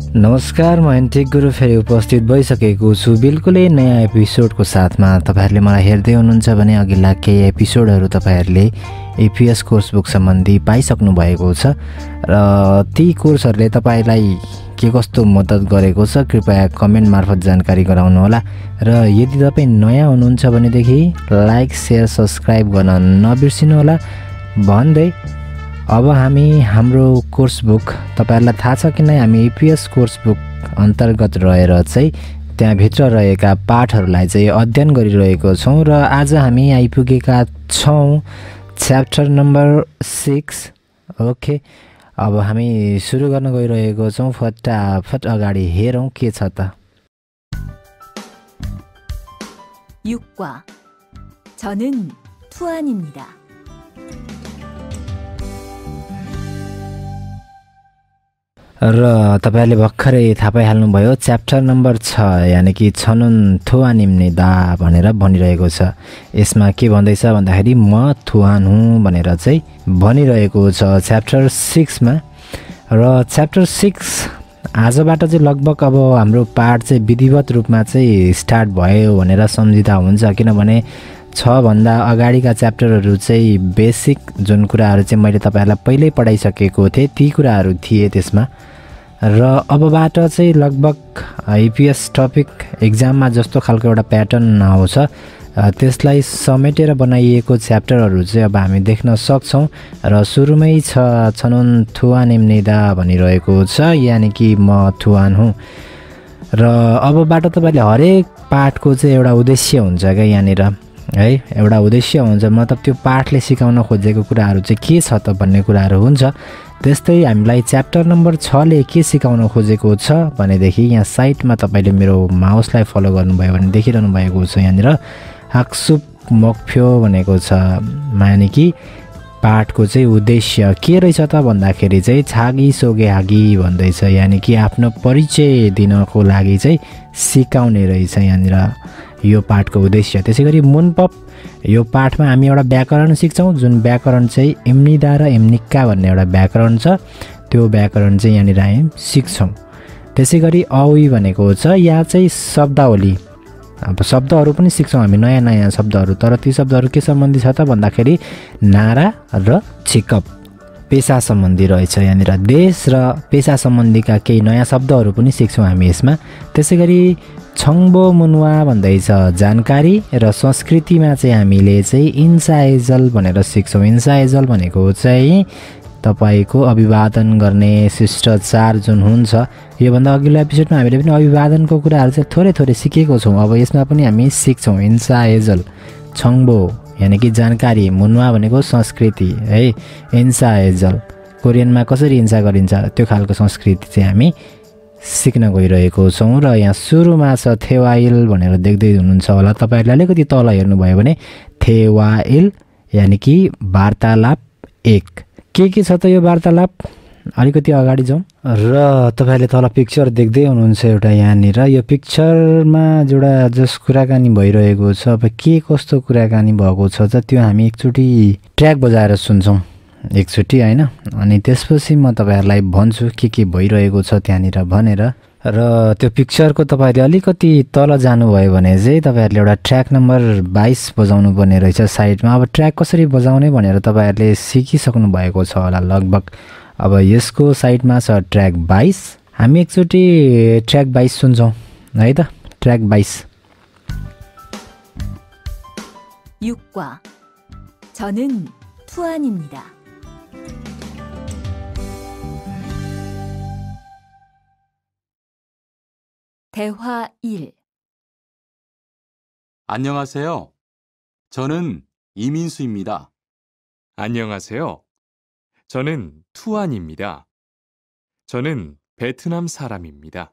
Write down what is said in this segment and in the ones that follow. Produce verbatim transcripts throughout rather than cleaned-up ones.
नमस्कार, म एन्टिक गुरु फेरि उपस्थित भइसकेको छु बिल्कुलै नयाँ एपिसोडको साथमा। तपाईहरुले मलाई हेर्दै हुनुहुन्छ भने अघिल्ला केही एपिसोडहरू तपाईहरुले एपीएस कोर्स बुक सम्बन्धी पाइसक्नु भएको छ र ती कोर्सहरूले तपाईलाई के कस्तो मद्दत गरेको छ कृपया कमेन्ट मार्फत जानकारी गराउनु होला। र यदि तपाई नयाँ हुनुहुन्छ भनेदेखि लाइक, शेयर, सब्स्क्राइब गर्न नबिर्सिनु होला भन्दै अब हामी हाम्रो कोर्स बुक तपाईहरुलाई थाहा छ कि नै, हामी एपीएस कोर्स बुक अन्तर्गत रहेर चाहिँ त्यहाँ भित्र रहेका पाठहरूलाई चाहिँ अध्ययन गरिरहेको छौं र आज हामी आइपुगेका छौं च्याप्टर नम्बर सिक्स। ओके, अब हामी सुरु गर्न गइरहेको छौं। फटाफट अगाडि हेरौं के छ त। 육과 저는 투안입니다. र तपाईहरुले भर्खरै थाहा पाइहाल्नु भयो च्याप्टर नम्बर छ यानी कि छनुन थुवान निम्निदा भनेर भनिरहेको छ। यसमा के भन्दैछ भन्दाखेरि म थुवान हुँ भनेर चाहिँ भनिरहेको छ च्याप्टर सिक्स मा। र च्याप्टर सिक्स आजबाट चाहिँ लगभग अब हाम्रो पाठ चाहिँ विधिवत रूपमा चाहिँ स्टार्ट भयो भनेर सम्झिँदा हुन्छ, किनभने छ भन्दा अगाडिका च्याप्टरहरू चाहिँ बेसिक जुन कुराहरू चाहिँ मैले तपाईहरुलाई पहिल्यै पढाइसकेको थिएँ ती कुराहरू थिए त्यसमा। र अबबाट चाहिँ लगभग आइपीएस टपिक एक्जाममा जस्तो खालको एउटा प्याटर्न आउँछ त्यसलाई समेटेर बनाइएको च्याप्टरहरू चाहिँ अब हामी देख्न सक्छौं। र सुरुमै छ छनुन थुवान निम्निदा भनिरहेको छ यानी कि म थुवान हुँ। र अबबाट तपाईले हरेक पाठको चाहिँ एउटा उद्देश्य हुन्छ क्या यहाँनिर है, एउटा उद्देश्य हुन्छ, मतलब त्यो पाठले सिकाउन खोजेको कुराहरू चाहिँ के छ त भन्ने कुराहरू हुन्छ। त्यस्तै हामीलाई च्याप्टर नम्बर छ ले के सिकाउन खोजेको छ भनेदेखि यहाँ साइडमा तपाईले मेरो माउसलाई फलो गर्नुभयो भने देखिरहनु भएको छ यहाँनिर हाक्सुप मक्फ्यो भनेको छ, यानी कि पाठको चाहिँ उद्देश्य के रहेछ त भन्दाखेरि चाहिँ छागी सोगे हागी भन्दैछ, यानी कि आफ्नो परिचय दिनको लागि चाहिँ सिकाउने रहेछ यहाँनिर यो पाठको उद्देश्य। त्यसैगरी मुनपप यो पाठमा हामी एउटा व्याकरण सिक्छौं, जुन व्याकरण चाहिँ एम्निदा र एम्निक्का भन्ने एउटा व्याकरण छ, त्यो व्याकरण चाहिँ यहाँनिर हामी सिक्छौं। त्यसैगरी औई भनेको छ यहाँ चाहिँ शब्दावली, अब शब्दहरू पनि सिक्छौं हामी नयाँ नयाँ शब्दहरू। तर ती शब्दहरू के सम्बन्धी छ त भन्दाखेरि नारा र छिकप पेशा सम्बन्धी रहेछ यहाँनिर। देश र पेशा सम्बन्धीका केही नयाँ शब्दहरू पनि सिक्छौं हामी यसमा। त्यसैगरी छङ्बो मुनुवा भन्दैछ जानकारी र संस्कृतिमा चाहिँ हामीले चाहिँ इन्साएजल भनेर सिक्छौं। इन्साएजल भनेको चाहिँ तपाईको अभिवादन गर्ने शिष्टाचार जुन हुन्छ। योभन्दा अघिल्लो एपिसोडमा हामीले पनि अभिवादनको कुराहरू चाहिँ थोरै थोरै सिकेको छौं, अब यसमा पनि हामी सिक्छौं इन्साएजल। छङ्बो यानी कि जानकारी, मुनुवा भनेको संस्कृति है, इन्साएजल कोरियनमा कसरी इन्सा गरिन्छ त्यो खालको संस्कृति चाहिँ हामी सिक्न गइरहेको छौं। र यहाँ सुरुमा छ थेवाइल भनेर देख्दै हुनुहुन्छ होला तपाईहरुले, अलिकति तल हेर्नुभयो भने थेवाइल यानी कि वार्तालाप एक। के के छ त यो वार्तालाप, अलिकति अगाडि जाउँ। र तपाईहरुले तल पिक्चर देख्दै हुनुहुन्छ एउटा यहाँनिर, यो पिक्चरमा जोडा जस कुराकानी भइरहेको छ, अब के कस्तो कुराकानी भएको छ त त्यो हामी एकचोटि ट्र्याक बजाएर सुन्छौं एकचोटि हैन, अनि त्यसपछि म तपाईहरुलाई भन्छु के के भइरहेको छ त्यहाँनिर भनेर। र त्यो पिक्चरको तपाईहरुले अलिकति तल जानुभयो भने चाहिँ तपाईहरुले एउटा ट्र्याक नम्बर बाइस बजाउनु पर्ने रहेछ साइडमा। अब ट्र्याक कसरी बजाउने भनेर तपाईहरुले सिकिसक्नु भएको छ होला लगभग। अब यसको साइडमा छ ट्र्याक बाइस, हामी एकचोटि ट्र्याक बाइस सुन्छौं है त। ट्र्याक बाइस। 육과 저는 투안입니다. 대화 일. 안녕하세요. 저는 이민수입니다. 안녕하세요. 저는 투안입니다. 저는 베트남 사람입니다.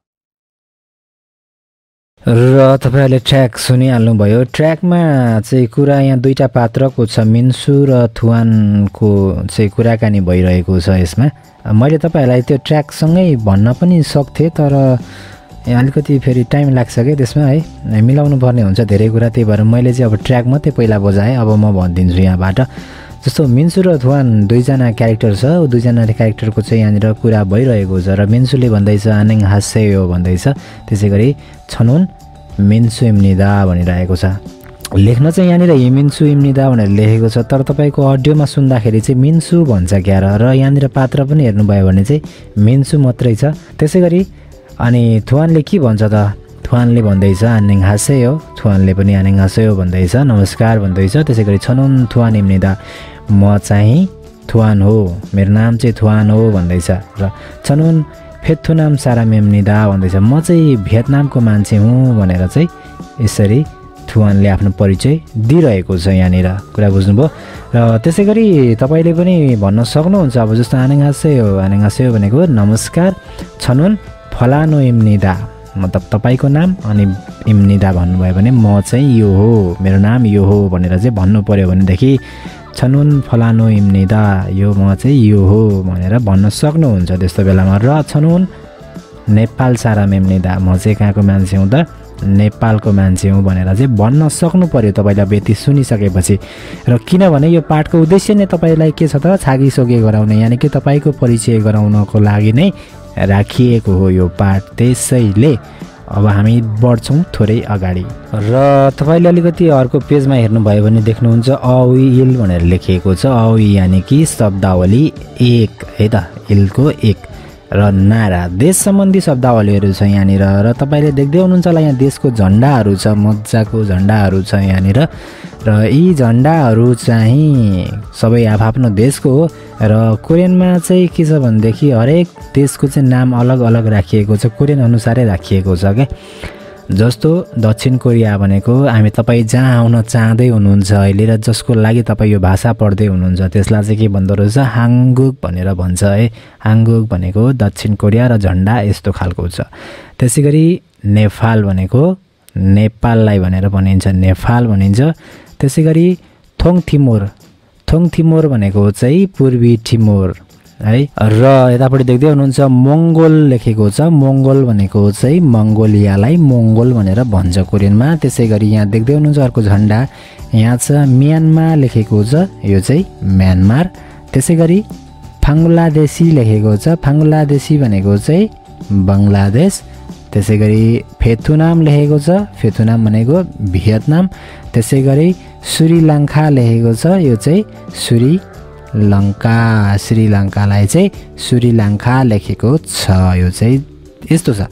र तपाईहरुले ट्र्याक सुनिहाल्नुभयो। ट्र्याकमा चाहिँ कुरा यहाँ दुईटा पात्रको छ, मिन्सु र थुवानको चाहिँ कुराकानी भइरहेको छ यसमा। मैले तपाईहरुलाई त्यो ट्र्याकसँगै भन्न पनि सक्थे, तर यहाँ अलिकति फेरि टाइम लाग्छ के त्यसमा है, मिलाउनु पर्ने हुन्छ धेरै कुरा, त्यही भएर मैले चाहिँ अब ट्र्याक मात्रै पहिला बजाएँ। अब म भनिदिन्छु यहाँबाट। जस्तो मिन्सु र थुवान दुईजना क्यारेक्टर छ, दुईजना क्यारेक्टरको चाहिँ यहाँनिर कुरा भइरहेको छ र मिन्सुले भन्दैछ आनेङ हास्यो भन्दैछ, त्यसै गरी छनुन मिन्सु इम्निदा भनिरहेको छ। लेख्न चाहिँ यहाँनिर हिमिन्सु इम्निदा भनेर लेखेको छ, तर तपाईँको अडियोमा सुन्दाखेरि चाहिँ मिन्सु भन्छ क्या र यहाँनिर पात्र पनि हेर्नुभयो भने चाहिँ मिन्सु मात्रै छ। त्यसै गरी अनि थुवानले के भन्छ त, थुवानले भन्दैछ आनेङ हास्यो, थुवानले पनि आनेङ हास्यो भन्दैछ, नमस्कार भन्दैछ। त्यसै गरी छनुन थुवान इम्निदा, म चाहिँ थुवान हो, मेरो नाम चाहिँ थुवान हो भन्दैछ र छनुन फेथुनाम साराम इम्निदा भन्दैछ, म चाहिँ भियतनामको मान्छे हुँ भनेर चाहिँ यसरी थुवानले आफ्नो परिचय दिइरहेको छ। यहाँनिर कुरा बुझ्नुभयो। र त्यसै गरी तपाईँले पनि भन्न सक्नुहुन्छ, अब जस्तो आनेङ हास्यो, आनेङ हास्यो भनेको नमस्कार छनुन फलानो इम्निदा, मतलब तपाईँको नाम अनि इम्निदा भन्नुभयो भने म चाहिँ यो हो, मेरो नाम यो हो भनेर चाहिँ भन्नु पऱ्यो भनेदेखि छनुन फलानो इम्निदा, यो म चाहिँ यो हो भनेर भन्न सक्नुहुन्छ त्यस्तो बेलामा। र छनुन नेपाल साराम इम्निदा, म चाहिँ कहाँको मान्छे हुँ त, नेपालको मान्छे हुँ भनेर चाहिँ भन्न सक्नु पऱ्यो तपाईँले अब यति सुनिसकेपछि। र किनभने यो पाठको उद्देश्य नै तपाईँलाई के छ त, छागिसोगे गराउने, यानि कि तपाईँको परिचय गराउनको लागि नै राखिएको हो यो पाठ। त्यसैले अब हामी बढ्छौँ थोरै अगाडि र तपाईँले अलिकति अर्को पेजमा हेर्नुभयो भने देख्नुहुन्छ औ इल भनेर लेखिएको छ। औ यानि कि शब्दावली एक है त, इलको एक र नारा, देश सम्बन्धी शब्दावलीहरू छ यहाँनिर। र तपाईँले देख्दै हुनुहुन्छ होला यहाँ देशको झन्डाहरू छ, मजाको झन्डाहरू छ यहाँनिर र यी झन्डाहरू चाहिँ सबै आफआफ्नो देशको हो। र कोरियनमा चाहिँ के छ भनेदेखि हरेक देशको चाहिँ नाम अलग अलग राखिएको छ, कोरियन अनुसारै राखिएको छ क्या। जस्तो दक्षिण कोरिया भनेको हामी तपाईँ जहाँ आउन चाहँदै हुनुहुन्छ अहिले र जसको लागि तपाईँ यो भाषा पढ्दै हुनुहुन्छ त्यसलाई चाहिँ के भन्दो रहेछ, हाङ्गुक भनेर भन्छ है। हाङ्गुक भनेको दक्षिण कोरिया र झन्डा यस्तो खालको छ। त्यसै गरी नेपाल भनेको नेपाललाई भनेर भनिन्छ, नेपाल भनिन्छ। त्यसै गरी थोङ थिमोर, थोङ थिमोर भनेको चाहिँ पूर्वी थिमोर है। र यतापट्टि देख्दै हुनुहुन्छ मङ्गोल लेखेको छ, मङ्गोल भनेको चाहिँ मङ्गोलियालाई मङ्गोल भनेर भन्छ कोरियनमा। त्यसै गरी यहाँ देख्दै हुनुहुन्छ अर्को झन्डा, यहाँ छ म्यानमार लेखेको छ, यो चाहिँ म्यानमार। त्यसै गरी फाङ्लादेशी लेखेको छ, फाङ्लादेशी भनेको चाहिँ बङ्गलादेश। त्यसै गरी फेथुनाम लेखेको छ, फेथुनाम भनेको भियतनाम। त्यसै गरी श्रीलङ्का लेखेको छ, यो चाहिँ श्री लङ्का, श्रीलङ्कालाई चाहिँ श्रीलङ्का लेखेको छ, यो चाहिँ यस्तो छ।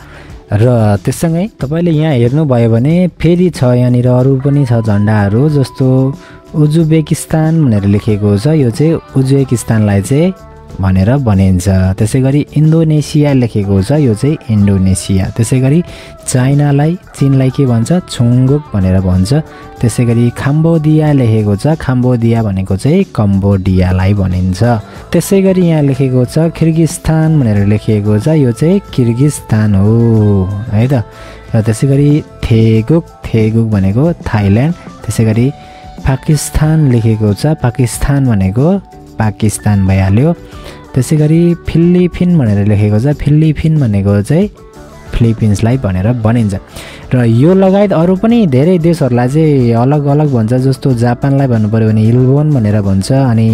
र त्यससँगै तपाईँले यहाँ हेर्नुभयो भने फेरि छ यहाँनिर अरू पनि छ झन्डाहरू, जस्तो उज्बेकिस्तान भनेर लेखेको छ, यो चाहिँ उज्बेकिस्तानलाई चाहिँ भनेर भनिन्छ। त्यसै गरी इन्डोनेसिया लेखेको छ, यो चाहिँ इन्डोनेसिया। त्यसै गरी चाइनालाई, चीनलाई के भन्छ, छुङ्गुक भनेर भन्छ। त्यसै गरी कम्बोडिया लेखेको छ, कम्बोडिया भनेको चाहिँ कम्बोडियालाई भनिन्छ। त्यसै गरी यहाँ लेखेको छ किर्गिस्तान भनेर लेखिएको छ, यो चाहिँ किर्गिस्तान हो है त। र त्यसै गरी थेगुक, थेगुक भनेको थाइल्यान्ड। त्यसै गरी पाकिस्तान लेखेको छ, पाकिस्तान भनेको पाकिस्तान भइहाल्यो। त्यसै गरी फिलिपिन भनेर लेखेको छ, फिलिपिन भनेको चाहिँ फिलिपिन्सलाई भनेर भनिन्छ। र यो लगायत अरू पनि धेरै देशहरूलाई चाहिँ अलग अलग भन्छ, जस्तो जापानलाई भन्नु पऱ्यो भने इल्बोन भनेर भन्छ, अनि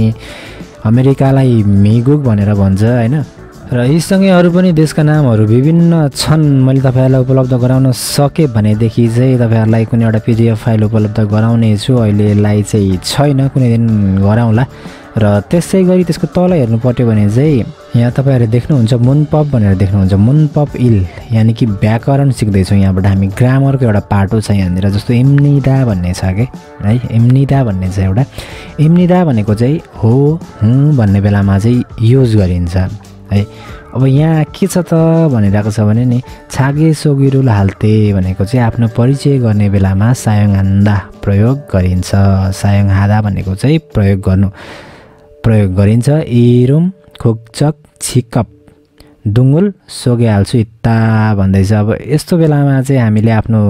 अमेरिकालाई मिगुक भनेर भन्छ होइन। र यीसँगै अरू पनि देशका नामहरू विभिन्न छन्। मैले तपाईँहरूलाई उपलब्ध गराउन सकेँ भनेदेखि चाहिँ तपाईँहरूलाई कुनै एउटा पिडिएफ फाइल उपलब्ध गराउने छु, अहिले यसलाई चाहिँ छैन, कुनै दिन गराउँला। र त्यसै गरी त्यसको तल हेर्नु पर्यो भने चाहिँ यहाँ तपाईँहरूले देख्नुहुन्छ मुनपप भनेर देख्नुहुन्छ, मुनपप इल यानि कि व्याकरण सिक्दैछौँ। यहाँबाट हामी ग्रामरको एउटा पाटो छ यहाँनिर, जस्तो इम्निदा भन्ने छ कि है, इम्निदा भन्ने छ एउटा। इम्निदा भनेको चाहिँ हो हुँ भन्ने बेलामा चाहिँ युज गरिन्छ है। अब यहाँ के छ त भनिरहेको छ भने नि छागे सोगिरुल हाल्ते भनेको चाहिँ आफ्नो परिचय गर्ने बेलामा सायोङ हान्दा प्रयोग गरिन्छ। सायोङ हादा भनेको चाहिँ प्रयोग गर्नु प्रयोग गरिन्छ। इरुम खुक्चक छिकप डुङ्गुल सोगे हाल्छु इत्ता भन्दैछ। अब यस्तो बेलामा चाहिँ हामीले आफ्नो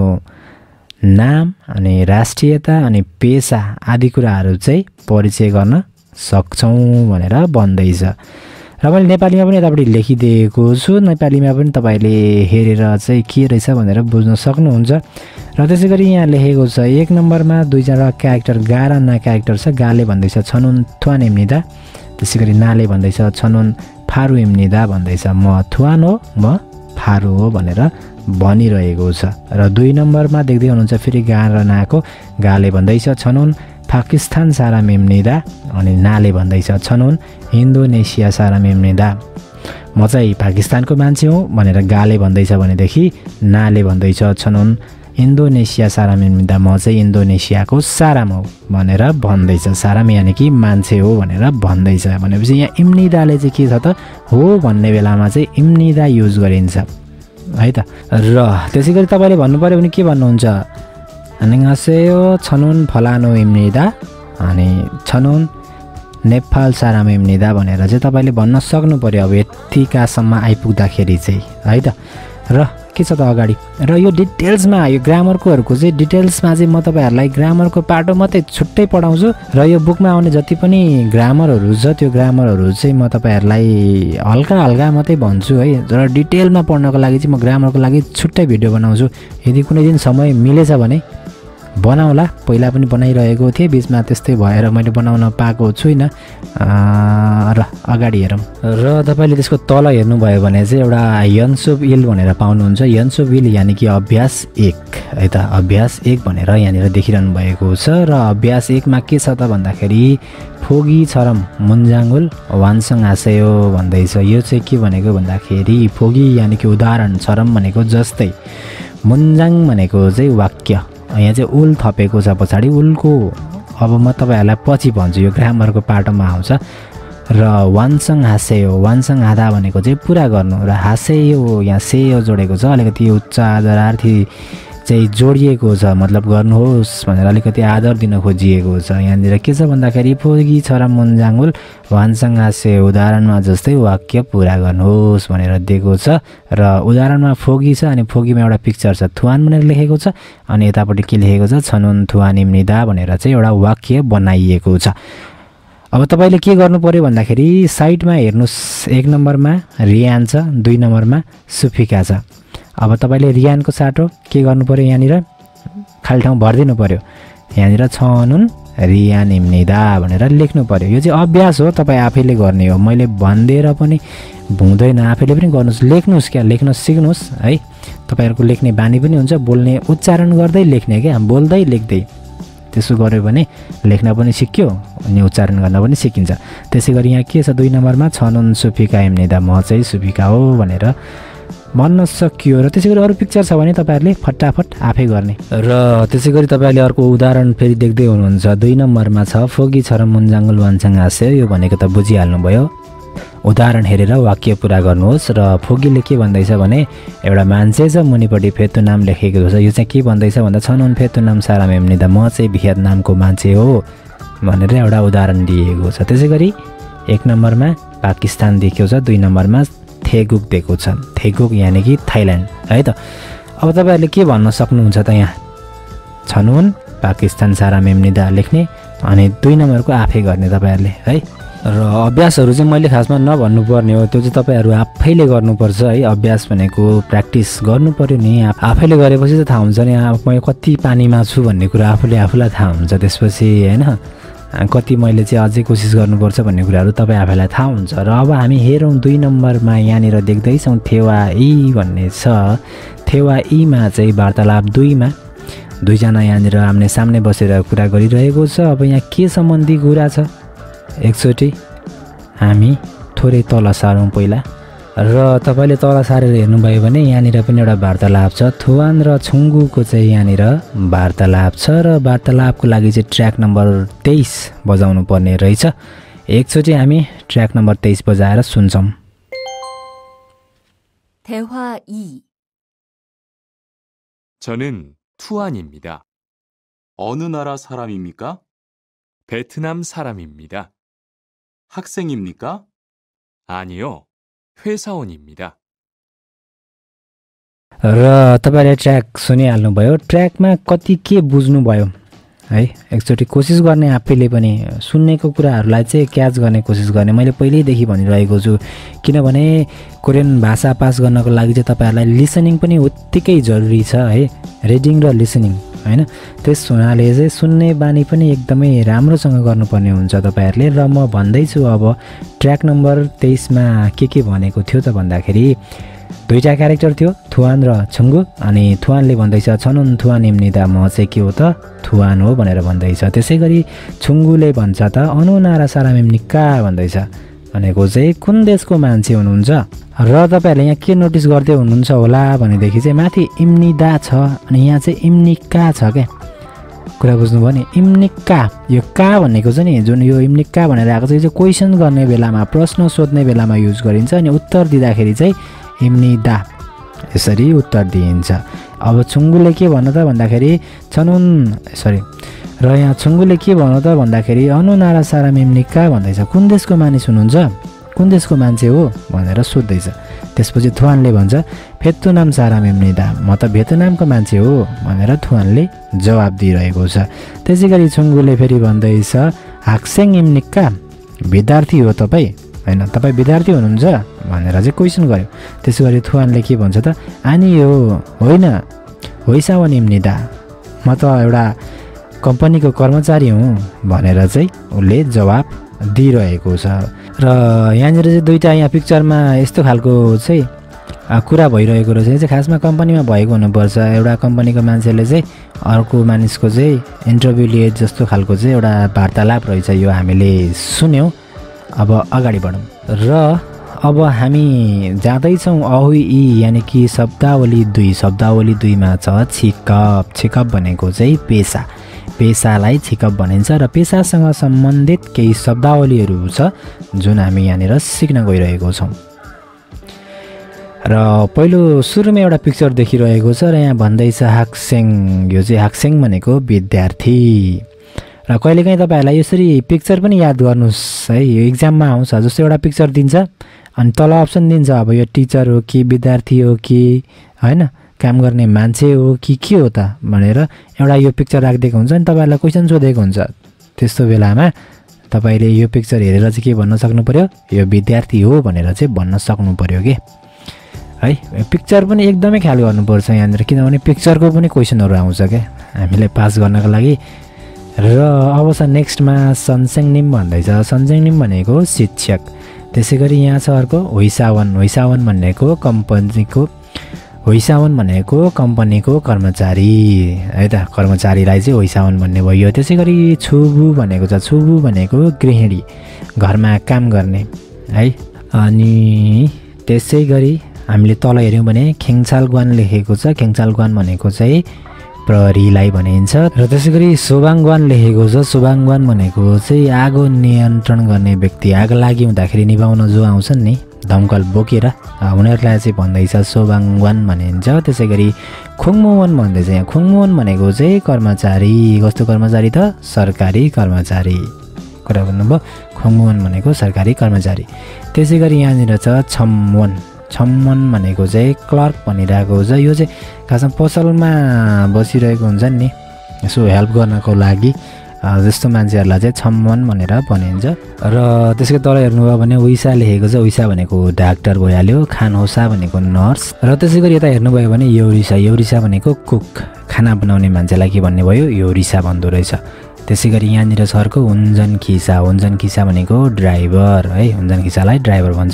नाम अनि राष्ट्रियता अनि पेसा आदि कुराहरू चाहिँ परिचय गर्न सक्छौँ भनेर भन्दैछ। र मैले नेपालीमा पनि यतापट्टि लेखिदिएको छु, नेपालीमा पनि तपाईँले हेरेर चाहिँ के रहेछ भनेर बुझ्न सक्नुहुन्छ। र त्यसै गरी यहाँ लेखेको छ एक नम्बरमा दुईजना क्यारेक्टर गा र ना क्यारेक्टर छ। गाले भन्दैछ छनुन थुवान इम्निदा, त्यसै गरी नाले भन्दैछ छनुन फारु इम्निदा भन्दैछ म थुवान हो म फारु हो भनेर भनिरहेको छ। र दुई नम्बरमा देख्दै हुनुहुन्छ फेरि गा र नाको, गाले भन्दैछ छनुन पाकिस्तान सारा मेम्निदा अनि नाले भन्दैछ छनुन इन्डोनेसिया सारा मेम्निदा, म चाहिँ पाकिस्तानको मान्छे हुँ भनेर गाले भन्दैछ भनेदेखि नाले भन्दैछ छनुन इन्डोनेसिया सारा मेम्निदा, म चाहिँ इन्डोनेसियाको साराम हो भनेर भन्दैछ। साराम यानि कि मान्छे हो भनेर भन्दैछ। भनेपछि यहाँ इम्निदाले चाहिँ के छ त हो भन्ने बेलामा चाहिँ इम्निदा युज गरिन्छ है त। र त्यसै गरी तपाईँले भन्नु पऱ्यो भने के भन्नुहुन्छ, 안녕하세요 छनुन फलानो इम्निदा अनि छनुन नेपाल साराम इम्निदा भनेर चाहिँ तपाईँले भन्न सक्नु पऱ्यो अब यतिकासम्म आइपुग्दाखेरि चाहिँ है त। र के छ त अगाडि, र यो डिटेल्समा यो ग्रामरकोहरूको चाहिँ डिटेल्समा चाहिँ म तपाईँहरूलाई ग्रामरको पाटो मात्रै छुट्टै पढाउँछु र यो बुकमा आउने जति पनि ग्रामरहरू छ त्यो ग्रामरहरू चाहिँ म तपाईँहरूलाई हल्का हल्का मात्रै भन्छु है। र डिटेलमा पढ्नको लागि चाहिँ म ग्रामरको लागि छुट्टै भिडियो बनाउँछु। यदि कुनै दिन समय मिलेछ भने बनाउला, पहिला पनि बनाइरहेको थिएँ, बिचमा त्यस्तै भएर मैले बनाउन पाएको छुइनँ। र अगाडि हेरौँ, र तपाईँले त्यसको तल हेर्नुभयो भने चाहिँ एउटा यन्सुब इल भनेर पाउनुहुन्छ। यन्सुब इल यानि कि अभ्यास एक है त, अभ्यास एक भनेर यहाँनिर देखिरहनु भएको छ। र अभ्यास एकमा के छ त भन्दाखेरि फोगी छरम मुन्जाङ्गुल वानसङ आसेयो भन्दैछ। यो चाहिँ के भनेको भन्दाखेरि फोगी यानि कि उदाहरण, छरम भनेको जस्तै, मुन्जाङ भनेको चाहिँ वाक्य, यहाँ चाहिँ उल थपेको छ पछाडि, उलको अब म तपाईँहरूलाई पछि भन्छु, यो ग्रामरको पाटोमा आउँछ। र वानसङ हासेयो, वानसङ हादा भनेको चाहिँ पुरा गर्नु, र हासेयो यहाँ सेयो जोडेको छ, अलिकति उच्च आदरार्थी चाहिँ जोडिएको छ, मतलब गर्नुहोस् भनेर अलिकति आदर दिन खोजिएको छ। यहाँनिर के छ भन्दाखेरि फोगी छरा मुन्जाङ्गुल वानसङ हासे उदाहरणमा जस्तै वाक्य पुरा गर्नुहोस् भनेर दिएको छ। र उदाहरणमा फोगी छ अनि फोगीमा एउटा पिक्चर छ, थुवान भनेर लेखेको छ, अनि यतापट्टि के लेखेको छ छनुन थुवान इम्निदा भनेर चाहिँ एउटा वाक्य बनाइएको छ। अब तपाईँले के गर्नु पर्यो भन्दाखेरि साइडमा हेर्नुहोस्, एक नम्बरमा रियान छ, दुई नम्बरमा सुफिका छ। अब तपाईँले रियानको साटो के गर्नु पर्यो, यहाँनिर खाली ठाउँ भरिदिनु पर्यो, यहाँनिर छनुन रियान इम्निदा भनेर लेख्नु पर्यो। यो चाहिँ अभ्यास हो, तपाईँ आफैले गर्ने हो, मैले भनिदिएर पनि हुँदैन, आफैले पनि गर्नुहोस्, लेख्नुहोस्, क्या लेख्न सिक्नुहोस् है। तपाईँहरूको लेख्ने बानी पनि हुन्छ, बोल्ने उच्चारण गर्दै लेख्ने क्या, बोल्दै लेख्दै, त्यसो गऱ्यो भने लेख्न पनि सिक्यो अनि उच्चारण गर्न पनि सिकिन्छ। त्यसै गरी यहाँ के छ दुई नम्बरमा छनुन सुफिका इम्निदा, म चाहिँ सुफिका हो भनेर भन्न सकियो। र त्यसै गरी अरू पिक्चर छ भने तपाईँहरूले फटाफट आफै गर्ने। र त्यसै गरी तपाईँहरूले अर्को उदाहरण फेरि देख्दै हुनुहुन्छ, दुई नम्बरमा छ फोगी छर मुन्जाङ्गुल वानसङ हासे, यो भनेको त बुझिहाल्नुभयो, उदाहरण हेरेर वाक्य पुरा गर्नुहोस्। र फोगीले के भन्दैछ भने एउटा मान्छे छ, मुनिपट्टि फेतु नाम लेखेको छ, यो चाहिँ के भन्दैछ भन्दा छनुन फेतु नाम सारा मेम्निदा, म चाहिँ भियतनामको मान्छे हो भनेर एउटा उदाहरण दिएको छ। त्यसै गरी एक नम्बरमा पाकिस्तान देखेको छ, दुई नम्बरमा थेगुक दिएको छ, थेगुक यानि कि थाइल्यान्ड है त। अब तपाईँहरूले के भन्न सक्नुहुन्छ त, यहाँ छनुन पाकिस्तान सारा मेम्निदा लेख्ने अनि दुई नम्बरको आफै गर्ने तपाईँहरूले है। र अभ्यासहरू चाहिँ मैले खासमा नभन्नुपर्ने हो, त्यो चाहिँ तपाईँहरू आफैले गर्नुपर्छ है। अभ्यास भनेको प्र्याक्टिस गर्नु पऱ्यो नि, आफैले गरेपछि त थाहा हुन्छ नि म कति पानीमा छु भन्ने कुरा आफूले आफूलाई थाहा हुन्छ। त्यसपछि होइन कति मैले चाहिँ अझै कोसिस गर्नुपर्छ भन्ने कुराहरू तपाईँ आफैलाई थाहा हुन्छ। र अब हामी हेरौँ दुई नम्बरमा यहाँनिर देख्दैछौँ थेवा इ भन्ने छ, थेवा इमा चाहिँ वार्तालाप दुईमा दुईजना यहाँनिर आम्ने सामने बसेर कुरा गरिरहेको छ। अब यहाँ के सम्बन्धी कुरा छ एकचोटि हामी थोरै तल सारौँ पहिला, र तपाईँले तल सारेर हेर्नुभयो भने यहाँनिर पनि एउटा वार्तालाप छ, थुवान र छुङ्गुको चाहिँ यहाँनिर वार्तालाप छ। र वार्तालापको लागि चाहिँ ट्र्याक नम्बर तेइस बजाउनु पर्ने रहेछ। एकचोटि हामी ट्र्याक नम्बर तेइस बजाएर सुन्छौँ। 대화 이. 저는 투안입니다. 어느 나라 사람입니까? 베트남 사람입니다. 학생입니까? 아니요, 회사원입니다. र तपाईँले ट्र्याक सुनिहाल्नुभयो, ट्र्याकमा कति के बुझ्नुभयो है एकचोटि कोसिस गर्ने आफैले पनि सुन्नेको कुराहरूलाई चाहिँ क्याच गर्ने कोसिस गर्ने मैले पहिल्यैदेखि भनिरहेको छु किनभने कोरियन भाषा पास गर्नको लागि चाहिँ तपाईँहरूलाई लिसनिङ पनि उत्तिकै जरुरी छ है रिडिङ र लिसनिङ हैन त्यस हुनाले चाहिँ सुन्ने बानी पनि एकदमै राम्रोसँग गर्नुपर्ने हुन्छ तपाईँहरूले र म भन्दैछु अब ट्र्याक नम्बर तेइसमा के के भनेको थियो त भन्दाखेरि दुईटा क्यारेक्टर थियो थुवान र छुङ्गु अनि थुवानले भन्दैछ छनुन थुवान इम्निदा म चाहिँ के हो त थुवान हो भनेर भन्दैछ त्यसै गरी छुङ्गुले भन्छ त अनु नारा सारा मिम्निक्का भन्दैछ भनेको चाहिँ कुन देशको मान्छे हुनुहुन्छ र तपाईँहरूले यहाँ के नोटिस गर्दै हुनुहुन्छ होला भनेदेखि चाहिँ माथि इम्निदा छ अनि यहाँ चाहिँ इम्निक्का छ क्या कुरा बुझ्नुभयो नि इम्निक्का यो का भनेको चाहिँ नि जुन यो इम्निक्का भनेर आएको छ यो चाहिँ क्वेसन गर्ने बेलामा प्रश्न सोध्ने बेलामा युज गरिन्छ अनि उत्तर दिँदाखेरि चाहिँ इम्निदा यसरी उत्तर दिइन्छ अब छुङ्गुले के भन्नु त भन्दाखेरि छनुन सरी र यहाँ छुङ्गुले के भन्नु त भन्दाखेरि अनु नारा सारा मिम्निक्का भन्दैछ कुन देशको मानिस हुनुहुन्छ कुन देशको मान्छे हो भनेर सोध्दैछ त्यसपछि थुवानले भन्छ भेतुनाम सारा मिम्निदा म त भेतुनामको मान्छे हो भनेर थुवानले जवाब दिइरहेको छ त्यसै गरी छुङ्गुले फेरि भन्दैछ हाक्सेङ इम्निक्का विद्यार्थी हो तपाईँ होइन तपाईँ विद्यार्थी हुनुहुन्छ भनेर चाहिँ क्वेसन गर्यो त्यसै गरी थुवानले के भन्छ त आनी हो होइन होइसावन इम्निदा म त एउटा कम्पनीको कर्मचारी हुँ भनेर चाहिँ उसले जवाब दिइरहेको छ र यहाँनिर चाहिँ दुईवटा यहाँ पिक्चरमा यस्तो खालको चाहिँ कुरा भइरहेको रहेछ चाहिँ खासमा कम्पनीमा भएको हुनुपर्छ एउटा कम्पनीको मान्छेले चाहिँ अर्को मानिसको चाहिँ इन्टरभ्यू लिए जस्तो खालको चाहिँ एउटा वार्तालाप रहेछ यो हामीले सुन्यौँ अब अगाडि बढौँ र अब हामी जाँदैछौँ अहुइ इ यानि कि शब्दावली दुई शब्दावली दुईमा छ छिकप छिकप भनेको चाहिँ पेसा पेसालाई छिकप भनिन्छ र पेसासँग सम्बन्धित केही शब्दावलीहरू छ जुन हामी यहाँनिर सिक्न गइरहेको छौँ र पहिलो सुरुमा एउटा पिक्चर देखिरहेको छ र यहाँ भन्दैछ हाक्सेङ यो चाहिँ हाक्सेङ भनेको विद्यार्थी र कहिलेकाहीँ तपाईँहरूलाई यसरी पिक्चर पनि याद गर्नुहोस् है यो इक्जाममा आउँछ जस्तो एउटा पिक्चर दिन्छ अनि तल अप्सन दिन्छ अब यो टिचर हो कि विद्यार्थी हो कि होइन काम गर्ने मान्छे हो कि के हो त भनेर एउटा यो पिक्चर राखिदिएको हुन्छ अनि तपाईँहरूलाई क्वेसन सोधेको हुन्छ त्यस्तो बेलामा तपाईँले यो पिक्चर हेरेर चाहिँ के भन्न सक्नु पऱ्यो यो विद्यार्थी हो भनेर चाहिँ भन्न सक्नु पऱ्यो कि है पिक्चर पनि एकदमै ख्याल गर्नुपर्छ यहाँनिर किनभने पिक्चरको पनि क्वेसनहरू आउँछ क्या हामीलाई पास गर्नको लागि र अब छ नेक्स्टमा सन्सेङनिम भन्दैछ सन्सेङनिम भनेको शिक्षक त्यसै गरी यहाँ छ अर्को होइसावन होइसावन भनेको कम्पनीको होइसावन भनेको कम्पनीको कर्मचारी है त कर्मचारीलाई चाहिँ होइसावन भन्ने भयो त्यसै गरी छुबु भनेको छ छुबु भनेको गृहिणी घरमा काम गर्ने है अनि त्यसै गरी हामीले तल हेऱ्यौँ भने खेङचाल ग्वान लेखेको छ खेङचाल ग्वान भनेको चाहिँ प्रहरीलाई भनिन्छ र त्यसै गरी सोबाङग्वान लेखेको छ सोबाङग्वान भनेको चाहिँ आगो नियन्त्रण गर्ने व्यक्ति आगो लागि हुँदाखेरि निभाउन जो आउँछन् नि दमकल बोकेर उनीहरूलाई चाहिँ भन्दैछ सोबाङग्वान भनिन्छ त्यसै गरी खुङमुवन भन्दैछ यहाँ खुङमुवन भनेको चाहिँ कर्मचारी कस्तो कर्मचारी त सरकारी कर्मचारी कुरा भन्नुभयो खुङमुवन भनेको सरकारी कर्मचारी त्यसै गरी यहाँनिर छ छम्वन छम्मन भनेको चाहिँ क्लर्क भनिरहेको हुन्छ यो चाहिँ खासमा पसलमा बसिरहेको हुन्छ नि यसो हेल्प गर्नको लागि जस्तो मान्छेहरूलाई चाहिँ छम्मन भनेर भनिन्छ र त्यसको तल हेर्नुभयो भने उइसा लेखेको छ उइसा भनेको डाक्टर भइहाल्यो खानहोसा भनेको नर्स र त्यसै गरी यता हेर्नुभयो भने यौरिसा यौरिसा भनेको कुक खाना बनाउने मान्छेलाई के भन्ने भयो यौरिसा भन्दो रहेछ त्यसै गरी यहाँनिर छ अर्को हुन्जन खिसा हुन्जन खिसा भनेको ड्राइभर है हुन्जन खिसालाई ड्राइभर भन्छ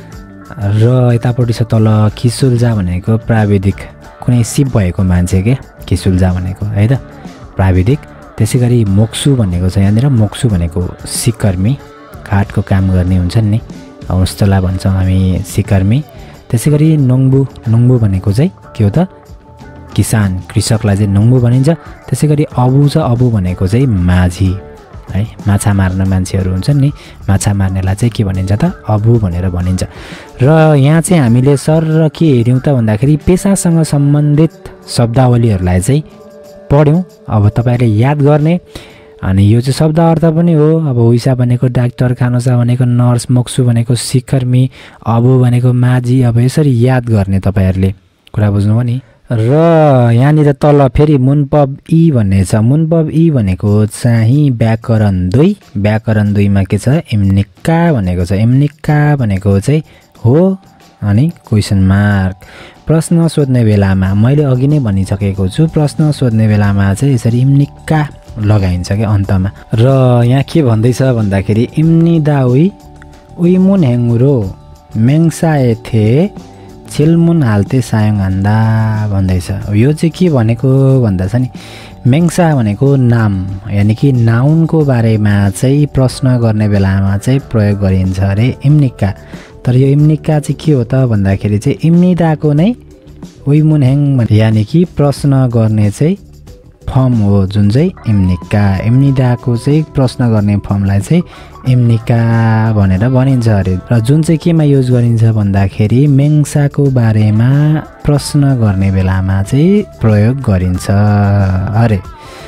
र यतापट्टि छ तल खिसुल्जा भनेको प्राविधिक कुनै सिप भएको मान्छे के खिसुल्जा भनेको है त प्राविधिक त्यसै गरी मोक्सु भनेको छ यहाँनिर मोक्सु भनेको सिकर्मी काठको काम गर्ने हुन्छन् नि उस्तोलाई भन्छौँ हामी सिकर्मी त्यसै गरी नोङ्बु नोङ्बु भनेको चाहिँ के हो त किसान कृषकलाई चाहिँ नोङ्बु भनिन्छ त्यसै गरी अबु छ अबु भनेको चाहिँ माझी है माछा मार्ने मान्छेहरू हुन्छन् नि माछा मार्नेलाई चाहिँ के भनिन्छ त अबु भनेर भनिन्छ र यहाँ चाहिँ हामीले सर र के हेऱ्यौँ त भन्दाखेरि पेसासँग सम्बन्धित शब्दावलीहरूलाई चाहिँ पढ्यौँ अब तपाईँहरूले याद गर्ने अनि यो चाहिँ शब्द अर्थ पनि हो अब उइसा भनेको डाक्टर खानोसा भनेको नर्स मोक्सु भनेको सिकर्मी अबु भनेको माझी अब यसरी याद गर्ने तपाईँहरूले कुरा बुझ्नुभयो नि र यहाँनिर तल फेरि मुनपब इ भन्ने छ। मुनपब इ भनेको चाहिँ व्याकरण दुई। व्याकरण दुईमा के छ इम्निक्का भनेको छ। इम्निक्का भनेको चाहिँ हो अनि क्वेसन मार्क। प्रश्न सोध्ने बेलामा मैले अघि नै भनिसकेको छु, प्रश्न सोध्ने बेलामा चाहिँ यसरी इम्निक्का लगाइन्छ क्या अन्तमा। र यहाँ के भन्दैछ भन्दाखेरि इम्निदाउई उइमुन हेङ्गुरो मेङ्साए थे छिलमुन हाल्ते सायोङ हान्दा भन्दैछ। यो चाहिँ के भनेको भन्दा छ नि मेङ्सा भनेको नाम यानि कि नाउनको बारेमा चाहिँ प्रश्न गर्ने बेलामा चाहिँ प्रयोग गरिन्छ अरे इम्निक्का। तर यो इम्निक्का चाहिँ के हो त भन्दाखेरि चाहिँ इम्निदाको नै उइमुन हेङ यानि कि प्रश्न गर्ने चाहिँ फर्म हो जुन चाहिँ इम्निक्का। इम्निदाको चाहिँ प्रश्न गर्ने फर्मलाई चाहिँ इम्निक्का भनेर भनिन्छ अरे। र जुन चाहिँ केमा युज गरिन्छ भन्दाखेरि मेङ्साको बारेमा प्रश्न गर्ने बेलामा चाहिँ प्रयोग गरिन्छ अरे।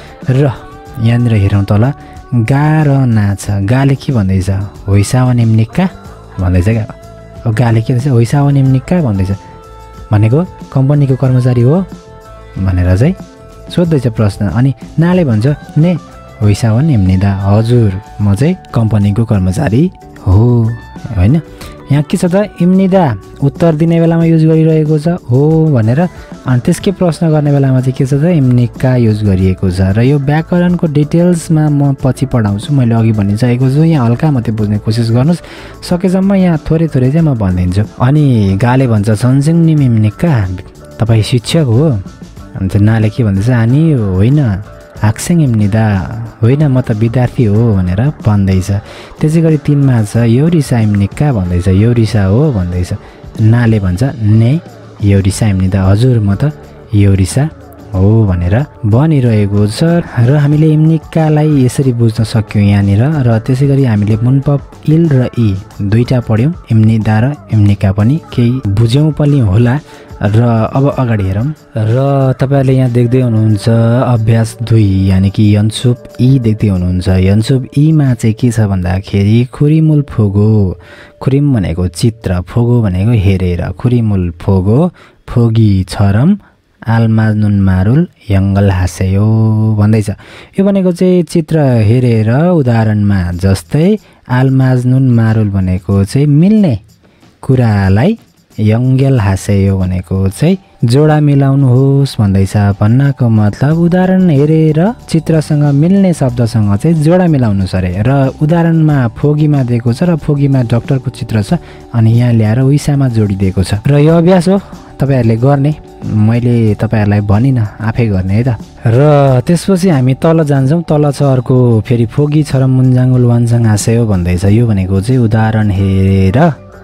र यहाँनिर हेरौँ तल गा र ना छ। गाले के भन्दैछ होइसावन इम्निक्का भन्दैछ क्या। अब गाले के भन्छ होइसावन इम्निक्का भन्दैछ भनेको कम्पनीको कर्मचारी हो भनेर चाहिँ सोध्दैछ प्रश्न। अनि नाले भन्छ ने होइसावन इम्निदा हजुर म चाहिँ कम्पनीको कर्मचारी हो होइन। यहाँ के छ त इम्निदा उत्तर दिने बेलामा युज गरिरहेको छ हो भनेर। अनि त्यसकै प्रश्न गर्ने बेलामा चाहिँ के छ त इम्निक्का युज गरिएको छ। र यो व्याकरणको डिटेल्समा म पछि पढाउँछु, मैले अघि भनिसकेको छु। यहाँ हल्का मात्रै बुझ्ने कोसिस गर्नुहोस्, सकेसम्म यहाँ थोरै थोरै चाहिँ म भनिदिन्छु। अनि गाले भन्छ सन्सिङ निम इम्निक्का तपाईँ शिक्षक हो। अन्त नाले के भन्दैछ हानी होइन हाक्सेङ इम्निदा होइन म त विद्यार्थी हो भनेर भन्दैछ। त्यसै गरी तिनमा छ योरिसा इम्निक्का भन्दैछ योरिसा हो भन्दैछ। नाले भन्छ ने योरिसा इम्निदा हजुर म त योरिसा हो भनेर भनिरहेको छ। र हामीले इम्निक्कालाई यसरी बुझ्न सक्यौँ यहाँनिर। र त्यसै गरी हामीले मुनपब इल र इ दुईवटा पढ्यौँ, इम्निदा र इम्निक्का पनि केही बुझ्यौँ पनि होला। र अब अगाडि हेरौँ। र तपाईँहरूले यहाँ देख्दै हुनुहुन्छ अभ्यास दुई यानि कि यन्सुप इ देख्दै हुनुहुन्छ। यन्सुप इमा चाहिँ के छ भन्दाखेरि खुरिमुल फोगो, खुरिम भनेको चित्र, फोगो भनेको हेरेर, खुरिमुल फोगो फोगी छरम आलमाजुन मारुल यङ्गल हासेयो भन्दैछ। यो भनेको चाहिँ चित्र हेरेर उदाहरणमा जस्तै आलमाजुन मारुल भनेको चाहिँ मिल्ने कुरालाई यङ्गेल हासेयो भनेको चाहिँ जोडा मिलाउनुहोस् भन्दैछ। भन्नको मतलब उदाहरण हेरेर चित्रसँग मिल्ने शब्दसँग चाहिँ जोडा मिलाउनुहोस् अरे। र उदाहरणमा फोगीमा दिएको छ र फोगीमा डक्टरको चित्र छ अनि यहाँ ल्याएर उइसामा जोडिदिएको छ। र यो अभ्यास हो तपाईँहरूले गर्ने, मैले तपाईँहरूलाई भनिनँ आफै गर्ने है त। र त्यसपछि हामी तल जान्छौँ। तल छ अर्को फेरि फोगी छरम मुन्जाङ्गुल वान्साङ हासेयो भन्दैछ। यो भनेको चाहिँ उदाहरण हेरेर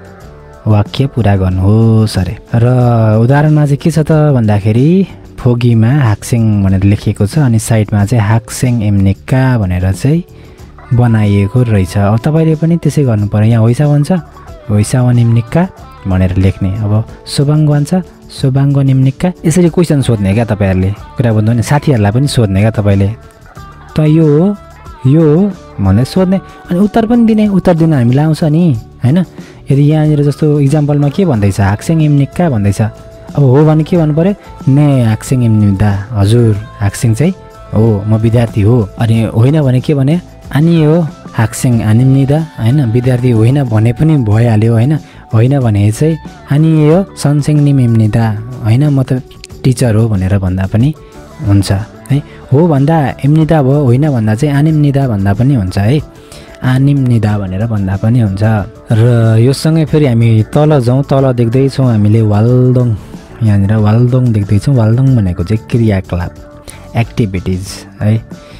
वाक्य पुरा गर्नुहोस् अरे। र उदाहरणमा चाहिँ के छ त भन्दाखेरि फोगीमा हाक्सेङ भनेर लेखिएको छ अनि साइडमा चाहिँ हाक्सेङ इम्निक्का भनेर चाहिँ बनाइएको रहेछ। अब तपाईँले पनि त्यसै गर्नु पर्यो। यहाँ होइसावन छ होइसावन इम्निक्का भनेर लेख्ने। अब सोबाङ्गवान छ सोबाङ्गवान इम्निक्का यसरी क्वेसन सोध्ने क्या तपाईँहरूले, कुरा बुझ्नु भने साथीहरूलाई पनि सोध्ने क्या तपाईँले त यो हो यो हो भनेर सोध्ने अनि उत्तर पनि दिने। उत्तर दिन हामीलाई आउँछ नि होइन। यदि यहाँनिर जस्तो इक्जाम्पलमा के भन्दैछ हाक्सेङ इम्निक्का भन्दैछ, अब हो भने के भन्नु पऱ्यो ने हाक्सेङ इम्निदा हजुर हाक्सेङ चाहिँ हो म विद्यार्थी हो। अनि होइन भने के भने अनि हो हाक्सेङ आनिम्निदा होइन विद्यार्थी होइन भने पनि भइहाल्यो होइन। होइन भने चाहिँ अनि यो सनसेङ निम इम्निदा होइन म त टिचर हो भनेर भन्दा पनि हुन्छ है। हो भन्दा इम्निदा भयो, होइन भन्दा चाहिँ आनिम्निदा भन्दा पनि हुन्छ है। आनिम्निदा भनेर भन्दा पनि हुन्छ। र योसँगै फेरि हामी तल जाउँ। तल देख्दैछौँ हामीले वाल्दोङ, यहाँनिर वाल्दोङ देख्दैछौँ। वाल्दोङ भनेको चाहिँ क्रियाकलाप एक्टिभिटिज है।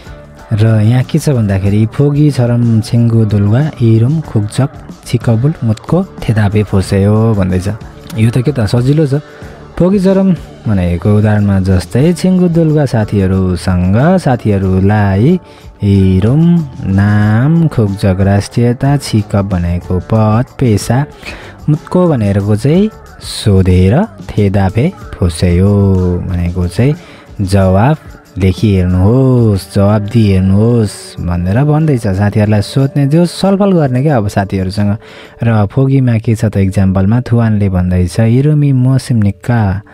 र यहाँ के छ भन्दाखेरि फोगी छरम छेङ्गु दुलवा इरुम खुक्चक छिकबुल मुत्को थेदापे फोसेयो भन्दैछ। यो त के त सजिलो छ। फोगी छरम भनेको उदाहरणमा जस्तै छेङ्गु दुलवा साथीहरूसँग साथीहरूलाई इरुम नाम खुक्चक राष्ट्रियता छिकप भनेको पद पेसा मुत्को भनेको चाहिँ सोधेर थेदापे फोसेयो भनेको चाहिँ जवाफ लेखी हेर्नुहोस् जवाब दिइ हेर्नुहोस् भनेर भन्दैछ। साथीहरूलाई सोध्ने जो छलफल गर्ने क्या अब साथीहरूसँग। र फोगीमा के छ त इक्जाम्पलमा थुवानले भन्दैछ इरुमी मोसिमनिक्का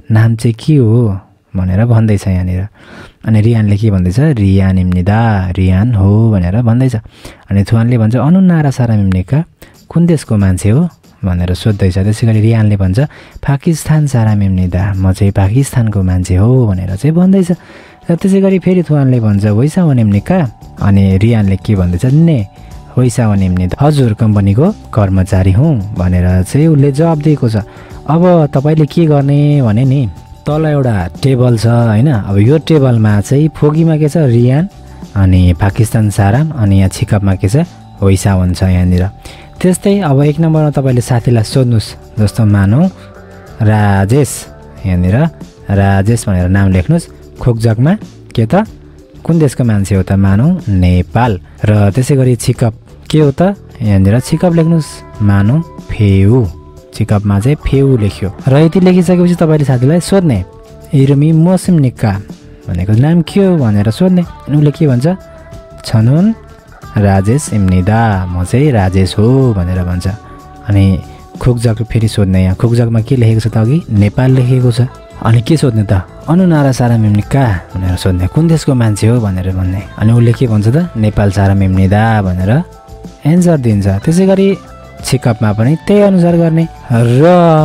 नाम चाहिँ के हो भनेर भन्दैछ यहाँनिर। अनि रियानले के भन्दैछ, रियान इम्निदा, रियान हो भनेर भन्दैछ। अनि थुवानले भन्छ अनुनारा सारा इम्निका, कुन देशको मान्छे हो भनेर सोध्दैछ। त्यसै गरी रियानले भन्छ पाकिस्तान सारा इम्निदा, म चाहिँ पाकिस्तानको मान्छे हो भनेर चाहिँ भन्दैछ। र त्यसै गरी फेरि थुवानले भन्छ वैसा वनिम्निका, अनि रियानले के भन्दैछ, ने वैसा वनिम्निदा, हजुर कम्पनीको कर्मचारी हुँ भनेर चाहिँ उसले जवाब दिएको छ। अब तपाईँले के गर्ने भने नि, तल एउटा टेबल छ होइन, अब यो टेबलमा चाहिँ फोगीमा के छ, रियान, अनि पाकिस्तान साराम, अनि यहाँ छिकपमा के छ, वैसावन छ यहाँनिर। त्यस्तै अब एक नम्बरमा तपाईँले साथीलाई सोध्नुहोस्, जस्तो मानौँ राजेश, यहाँनिर राजेश भनेर नाम लेख्नुहोस्। खोकजगमा के त, कुन देशको मान्छे हो त, मानौँ नेपाल। र त्यसै गरी छिकप के हो त, यहाँनिर छिकप लेख्नुहोस्, मानौँ फेउ, छिकपमा चाहिँ फेउ लेख्यो। र यति लेखिसकेपछि तपाईँले साथीलाई सोध्ने, इरमी मौसम निक्का भनेको नाम के हो भनेर सोध्ने। अनि उसले के भन्छ, छनुन राजेश इम्निदा, म चाहिँ राजेश हो भनेर भन्छ। अनि खोकजग फेरि सोध्ने, यहाँ खोकजगमा के लेखेको छ त, अघि नेपाल लेखेको छ। अनि के सोध्ने त, अनुनारा सारा मिम्निका भनेर सोध्ने, कुन देशको मान्छे हो भनेर भन्ने। अनि उसले के भन्छ त, नेपाल सारा मिम्निदा भनेर एन्सर दिन्छ। त्यसै गरी छिकपमा पनि त्यही अनुसार गर्ने। र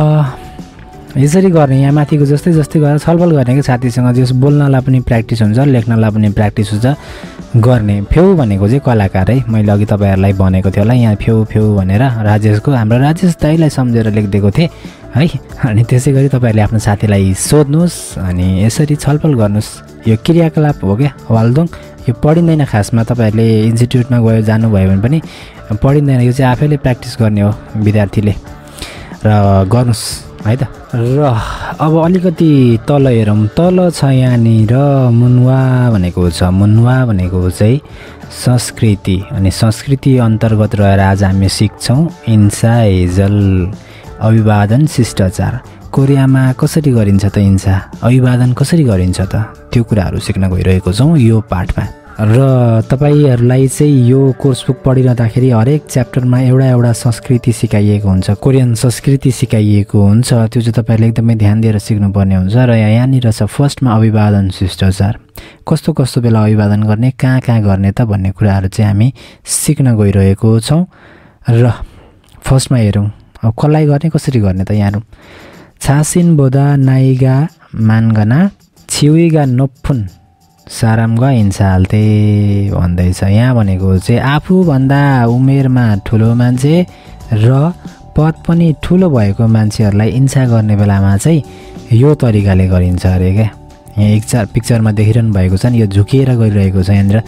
यसरी गर्ने, यहाँ माथिको जस्तै जस्तै गरेर छलफल गर्ने कि साथीसँग, जस बोल्नलाई पनि प्र्याक्टिस हुन्छ, लेख्नलाई पनि प्र्याक्टिस हुन्छ गर्ने। फेउ भनेको चाहिँ कलाकार है, मैले अघि तपाईँहरूलाई भनेको थियो होला, यहाँ फेउ फेउ भनेर राजेशको, हाम्रो राजेश दाइलाई सम्झेर लेखिदिएको थिएँ है। अनि त्यसै गरी तपाईँहरूले आफ्नो साथीलाई सोध्नुहोस्, अनि यसरी छलफल गर्नुहोस्। यो क्रियाकलाप हो क्या वाल्दोङ, यो पढिँदैन खासमा, तपाईँहरूले इन्स्टिट्युटमा गयो जानुभयो भने पनि पढिँदैन, यो चाहिँ आफैले प्र्याक्टिस गर्ने हो विद्यार्थीले, र गर्नुहोस् है त। र अब अलिकति तल हेरौँ, तल छ यहाँनिर मुन्वा भनेको छ। मुन्वा भनेको चाहिँ संस्कृति, अनि संस्कृति अन्तर्गत रहेर आज हामी सिक्छौँ इन्सा हेजल, अभिवादन शिष्टाचार। कोरियामा कसरी गरिन्छ त इन्सा, अभिवादन कसरी गरिन्छ त, त्यो कुराहरू सिक्न गइरहेको छौँ यो पाठमा। र तपाईँहरूलाई चाहिँ यो कोर्स बुक पढिरहँदाखेरि हरेक च्याप्टरमा एउटा एउटा संस्कृति सिकाइएको हुन्छ, कोरियन संस्कृति सिकाइएको हुन्छ, त्यो चाहिँ तपाईँहरूले एकदमै ध्यान दिएर सिक्नुपर्ने हुन्छ। र यहाँनिर छ फर्स्टमा अभिवादन शिष्टाचार, कस्तो कस्तो बेला अभिवादन गर्ने, कहाँ कहाँ गर्ने त भन्ने कुराहरू चाहिँ हामी सिक्न गइरहेको छौँ। र फर्स्टमा हेरौँ, अब कसलाई गर्ने, कसरी गर्ने त। यहाँ छासिन बोदा नाइगा मानगना छिउगा नोफुन सारामगा हिंसा हाल्थे भन्दैछ। यहाँ भनेको चाहिँ आफूभन्दा उमेरमा ठुलो मान्छे र पद पनि ठुलो भएको मान्छेहरूलाई हिंसा गर्ने बेलामा चाहिँ यो तरिकाले गरिन्छ अरे क्या। यहाँ एक चार पिक्चरमा देखिरहनु भएको छ नि, यो झुकिएर गइरहेको छ यहाँनिर,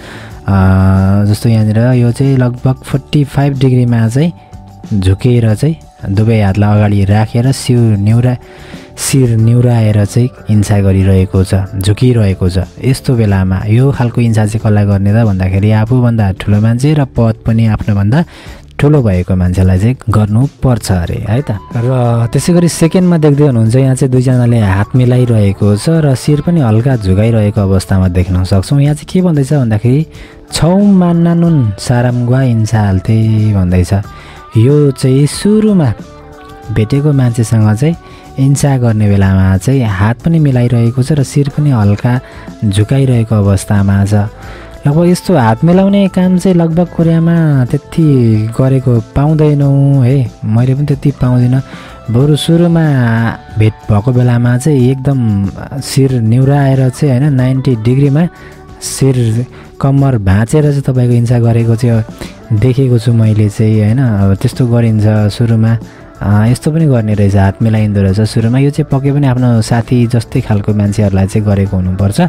जस्तो यहाँनिर यो चाहिँ लगभग फोर्टी फाइभ डिग्रीमा चाहिँ झुकेर चाहिँ दुवै हातलाई अगाडि राखेर सिर निउरा शिर निउराएर चाहिँ हिंसा गरिरहेको छ, झुकिरहेको छ। यस्तो बेलामा यो खालको हिंसा चाहिँ कसलाई गर्ने त भन्दाखेरि आफूभन्दा ठुलो मान्छे र पद पनि आफ्नोभन्दा ठुलो भएको मान्छेलाई चाहिँ गर्नुपर्छ अरे है त। र त्यसै गरी सेकेन्डमा देख्दै हुनुहुन्छ, यहाँ चाहिँ दुईजनाले हात मिलाइरहेको छ र शिर पनि हल्का झुकाइरहेको अवस्थामा देख्न सक्छौँ। यहाँ चाहिँ के भन्दैछ भन्दाखेरि छौ मान्नानुन सारामगुवा हिंसा हाल्थे भन्दैछ। यो चाहिँ सुरुमा भेटेको मान्छेसँग चाहिँ हिंसा गर्ने बेलामा चाहिँ हात पनि मिलाइरहेको छ र शिर पनि हल्का झुकाइरहेको अवस्थामा छ। लगभग यस्तो हात मिलाउने काम चाहिँ लगभग कोरियामा त्यति गरेको पाउँदैनौँ है, मैले पनि त्यति पाउँदिनँ। बरु सुरुमा भेट भएको बेलामा चाहिँ एकदम शिर निउराएर चाहिँ होइन नाइन्टी डिग्रीमा शिर कम्मर भाँचेर चाहिँ तपाईँको हिंसा गरेको चाहिँ देखेको छु मैले चाहिँ होइन। अब त्यस्तो गरिन्छ सुरुमा, यस्तो पनि गर्ने रहेछ, हात मिलाइँदो रहेछ सुरुमा। यो चाहिँ पक्कै पनि आफ्नो साथी जस्तै खालको मान्छेहरूलाई चाहिँ गरेको हुनुपर्छ।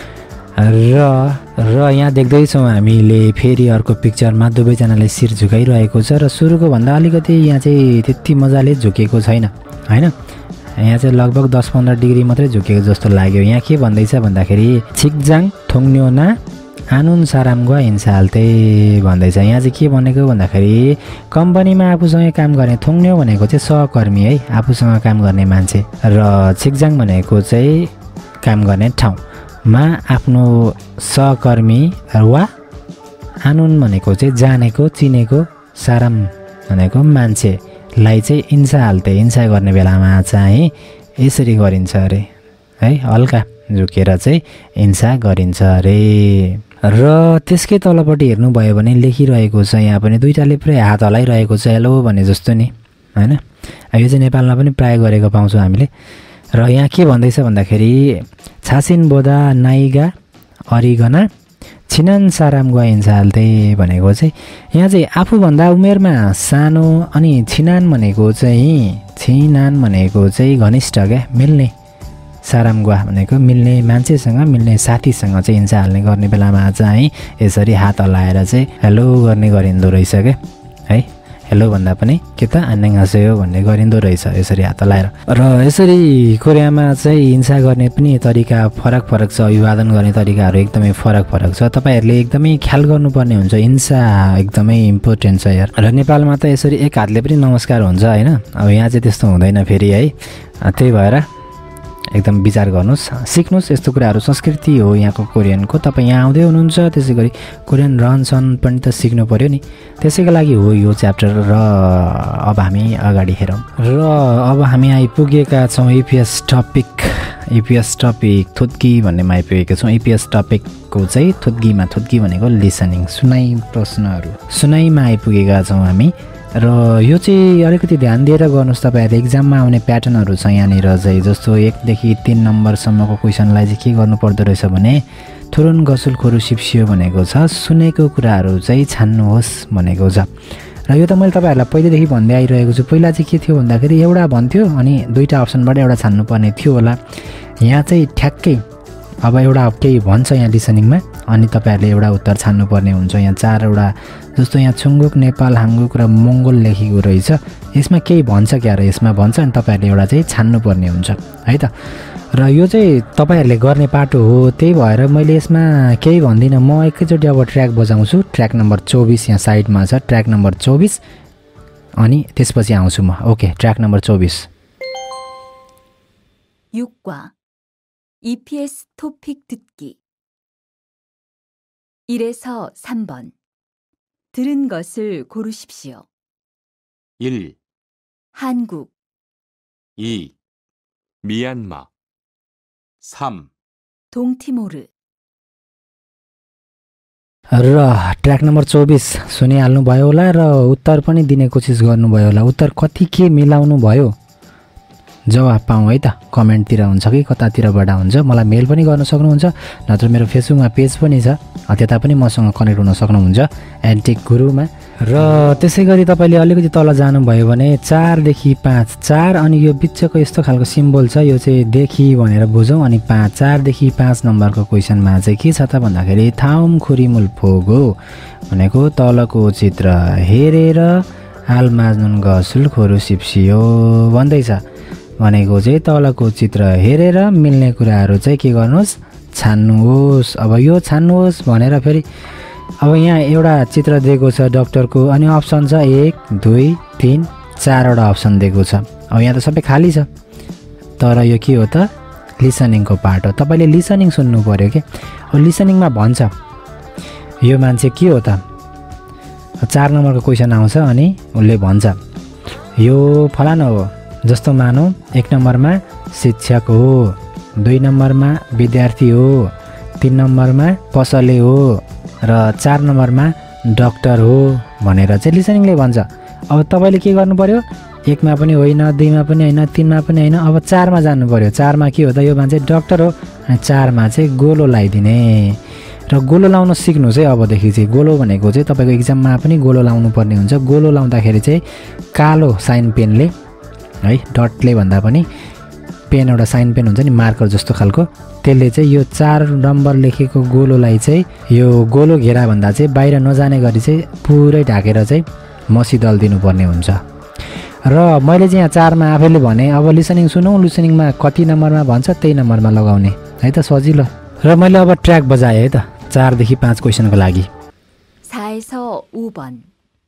र र यहाँ देख्दैछौँ हामीले फेरि अर्को पिक्चरमा दुवैजनाले शिर झुकाइरहेको छ र सुरुको भन्दा अलिकति यहाँ चाहिँ त्यति मजाले झुकेको छैन होइन। यहाँ चाहिँ लगभग दस पन्ध्र डिग्री मात्रै झुकेको जस्तो लाग्यो। यहाँ के भन्दैछ भन्दाखेरि छिकजाङ थोङ्न्योना आनुन सारामगुवा हिंसा हाल्थे भन्दैछ। यहाँ चाहिँ के भनेको भन्दाखेरि कम्पनीमा आफूसँग काम गर्ने, थोङ्न्यो भनेको चाहिँ सहकर्मी है, आफूसँग काम गर्ने मान्छे, र छिकजाङ भनेको चाहिँ काम गर्ने ठाउँमा आफ्नो सहकर्मी वा आनुन भनेको चाहिँ जानेको चिनेको, साराम भनेको मान्छेलाई चाहिँ हिंसा हाल्थे, हिंसा गर्ने बेलामा चाहिँ यसरी गरिन्छ अरे। है हल्का झुकेर चाहिँ हिंसा गरिन्छ अरे। र त्यसकै तलपट्टि हेर्नुभयो भने लेखिरहेको छ यहाँ पनि दुईटाले पुरै हात हलाइरहेको छ हेलो भने जस्तो नि हैन। यो चाहिँ नेपालमा पनि प्राय गरेको पाउँछौँ हामीले। र यहाँ के भन्दैछ भन्दाखेरि छासिन बोदा नाइगा अरिगना छिनान साराम गइन्छ हाल्दै भनेको चाहिँ यहाँ चाहिँ आफूभन्दा उमेरमा सानो अनि छिनान भनेको चाहिँ छिनान भनेको चाहिँ घनिष्ठ क्या मिल्ने साराम गुवा भनेको मिल्ने मान्छेसँग मिल्ने साथीसँग चाहिँ हिंसा हाल्ने गर्ने बेलामा चाहिँ यसरी हात हल्लाएर चाहिँ हेलो गर्ने गरिँदो रहेछ क्या है। हेलो भन्दा पनि के त आन्याङासेयो भन्ने गरिँदो रहेछ यसरी हात हल्लाएर। र यसरी कोरियामा चाहिँ हिंसा गर्ने पनि तरिका फरक फरक छ, अभिवादन गर्ने तरिकाहरू एकदमै फरक फरक छ। तपाईँहरूले एकदमै ख्याल गर्नुपर्ने हुन्छ, हिंसा एकदमै इम्पोर्टेन्ट छ यार। र नेपालमा त यसरी एक हातले पनि नमस्कार हुन्छ होइन, अब यहाँ चाहिँ त्यस्तो हुँदैन फेरि है। त्यही भएर एकदम विचार गर्नुहोस्, सिक्नुहोस् यस्तो कुराहरू, संस्कृति हो यहाँको कोरियनको। तपाईँ यहाँ आउँदै हुनुहुन्छ त्यसै गरी कोरियन रहनसहन पनि त सिक्नु पऱ्यो नि, त्यसैको लागि हो यो च्याप्टर। र अब हामी अगाडि हेरौँ। र अब हामी आइपुगेका छौँ इपिएस टपिक इपिएस टपिक थुत्की भन्नेमा आइपुगेका छौँ। इपिएस टपिकको चाहिँ थुत्कीमा, थुत्की भनेको लिसनिङ, सुनाइ प्रश्नहरू, सुनाइमा आइपुगेका छौँ हामी। र यो चाहिँ अलिकति ध्यान दिएर गर्नुहोस्, तपाईँहरूले इक्जाममा आउने प्याटर्नहरू छ यहाँनिर चाहिँ। जस्तो एकदेखि तिन नम्बरसम्मको क्वेसनलाई चाहिँ के गर्नुपर्दो रहेछ भने थुरुन गसुल खोरु सिप्सियो भनेको छ, सुनेको कुराहरू चाहिँ छान्नुहोस् भनेको छ। र यो त मैले तपाईँहरूलाई पहिलेदेखि भन्दै आइरहेको छु। पहिला चाहिँ के थियो भन्दाखेरि एउटा भन्थ्यो अनि दुईवटा अप्सनबाट एउटा छान्नुपर्ने थियो होला। यहाँ चाहिँ ठ्याक्कै अब एउटा केही भन्छ यहाँ लिसनिङमा अनि तपाईँहरूले एउटा उत्तर छान्नुपर्ने हुन्छ। यहाँ चारवटा जस्तो यहाँ छुङ्गुक, नेपाल, हाङ्गुक र मङ्गोल लेखेको रहेछ। यसमा केही भन्छ क्या र यसमा भन्छ अनि तपाईँहरूले एउटा चाहिँ छान्नुपर्ने हुन्छ है त। र यो चाहिँ तपाईँहरूले गर्ने पाटो हो, त्यही भएर मैले यसमा केही भन्दिनँ। म एकैचोटि अब ट्र्याक बजाउँछु। ट्र्याक नम्बर चौबिस यहाँ साइडमा छ, ट्र्याक नम्बर चौबिस, अनि त्यसपछि आउँछु म। ओके, ट्र्याक नम्बर चौबिस। 육과 이피에스 토픽 듣기 일에서 삼 번 들은 것을 고르십시오. 일, 한국, 이, 미얀마, 삼, 동티모르, र ट्र्याक नम्बर चौबिस सुनिहाल्नुभयो होला र उत्तर पनि दिने कोसिस गर्नुभयो होला। उत्तर कति के मिलाउनु भयो जवाब पाऊँ है त। कमेन्टतिर हुन्छ कि कतातिरबाट हुन्छ, मलाई मेल पनि गर्न सक्नुहुन्छ, नत्र मेरो फेसबुकमा पेज पनि छ, त्यता पनि मसँग कनेक्ट हुन सक्नुहुन्छ एडटेक गुरुमा। र त्यसै गरी तपाईँले अलिकति तल जानुभयो भने चारदेखि पाँच, चार अनि यो बिचको यस्तो खालको सिम्बल छ, यो चाहिँ देखि भनेर बुझौँ। अनि पाँच, चारदेखि पाँच नम्बरको क्वेसनमा चाहिँ के छ त भन्दाखेरि थाउम खुरिमुल फोगो भनेको तलको चित्र हेरेर हाल माझ्नुन गसुल खोरु सिप्सियो भन्दैछ। भनेको चाहिँ तलको चित्र हेरेर मिल्ने कुराहरू चाहिँ के गर्नुहोस्, छान्नुहोस्। अब यो छान्नुहोस् भनेर फेरि अब यहाँ एउटा चित्र दिएको छ डक्टरको, अनि अप्सन छ एक, दुई, तिन, चारवटा अप्सन दिएको छ। अब यहाँ त सबै खाली छ, तर यो के हो त लिसनिङको पार्ट हो। तपाईँले लिसनिङ सुन्नु पऱ्यो क्या। अब लिसनिङमा भन्छ यो मान्छे के हो त, चार नम्बरको क्वेसन आउँछ अनि उसले भन्छ यो फलाना हो। जस्तो मानौँ एक नम्बरमा शिक्षक हो, दुई नम्बरमा विद्यार्थी हो, तिन नम्बरमा पसले हो र चार नम्बरमा डक्टर हो भनेर चाहिँ लिसनिङले भन्छ। अब तपाईँले के गर्नु पर्यो, एकमा पनि होइन, दुईमा पनि होइन, तिनमा पनि होइन, अब चारमा जानु पर्यो। चारमा के हो त, यो मान्छे डक्टर हो, अनि चारमा चाहिँ गोलो लगाइदिने। र गोलो लाउन सिक्नुहोस् है अबदेखि चाहिँ। गोलो भनेको चाहिँ तपाईँको इक्जाममा पनि गोलो लाउनु पर्ने हुन्छ। गोलो लाउँदाखेरि चाहिँ कालो साइन पेनले है, डटले भन्दा पनि पेन एउटा साइन पेन हुन्छ नि मार्कर जस्तो खालको, त्यसले चाहिँ यो चार नम्बर लेखेको गोलोलाई चाहिँ यो गोलो घेराभन्दा चाहिँ बाहिर नजाने गरी चाहिँ पुरै ढाकेर चाहिँ मसी दल दिनुपर्ने हुन्छ। र मैले चाहिँ यहाँ चारमा आफैले भने, अब लिसनिङ सुनौँ, लिसनिङमा कति नम्बरमा भन्छ त्यही नम्बरमा लगाउने है त, सजिलो। र मैले अब ट्र्याक बजाएँ है त चारदेखि पाँच क्वेसनको लागि। 사에서 오 번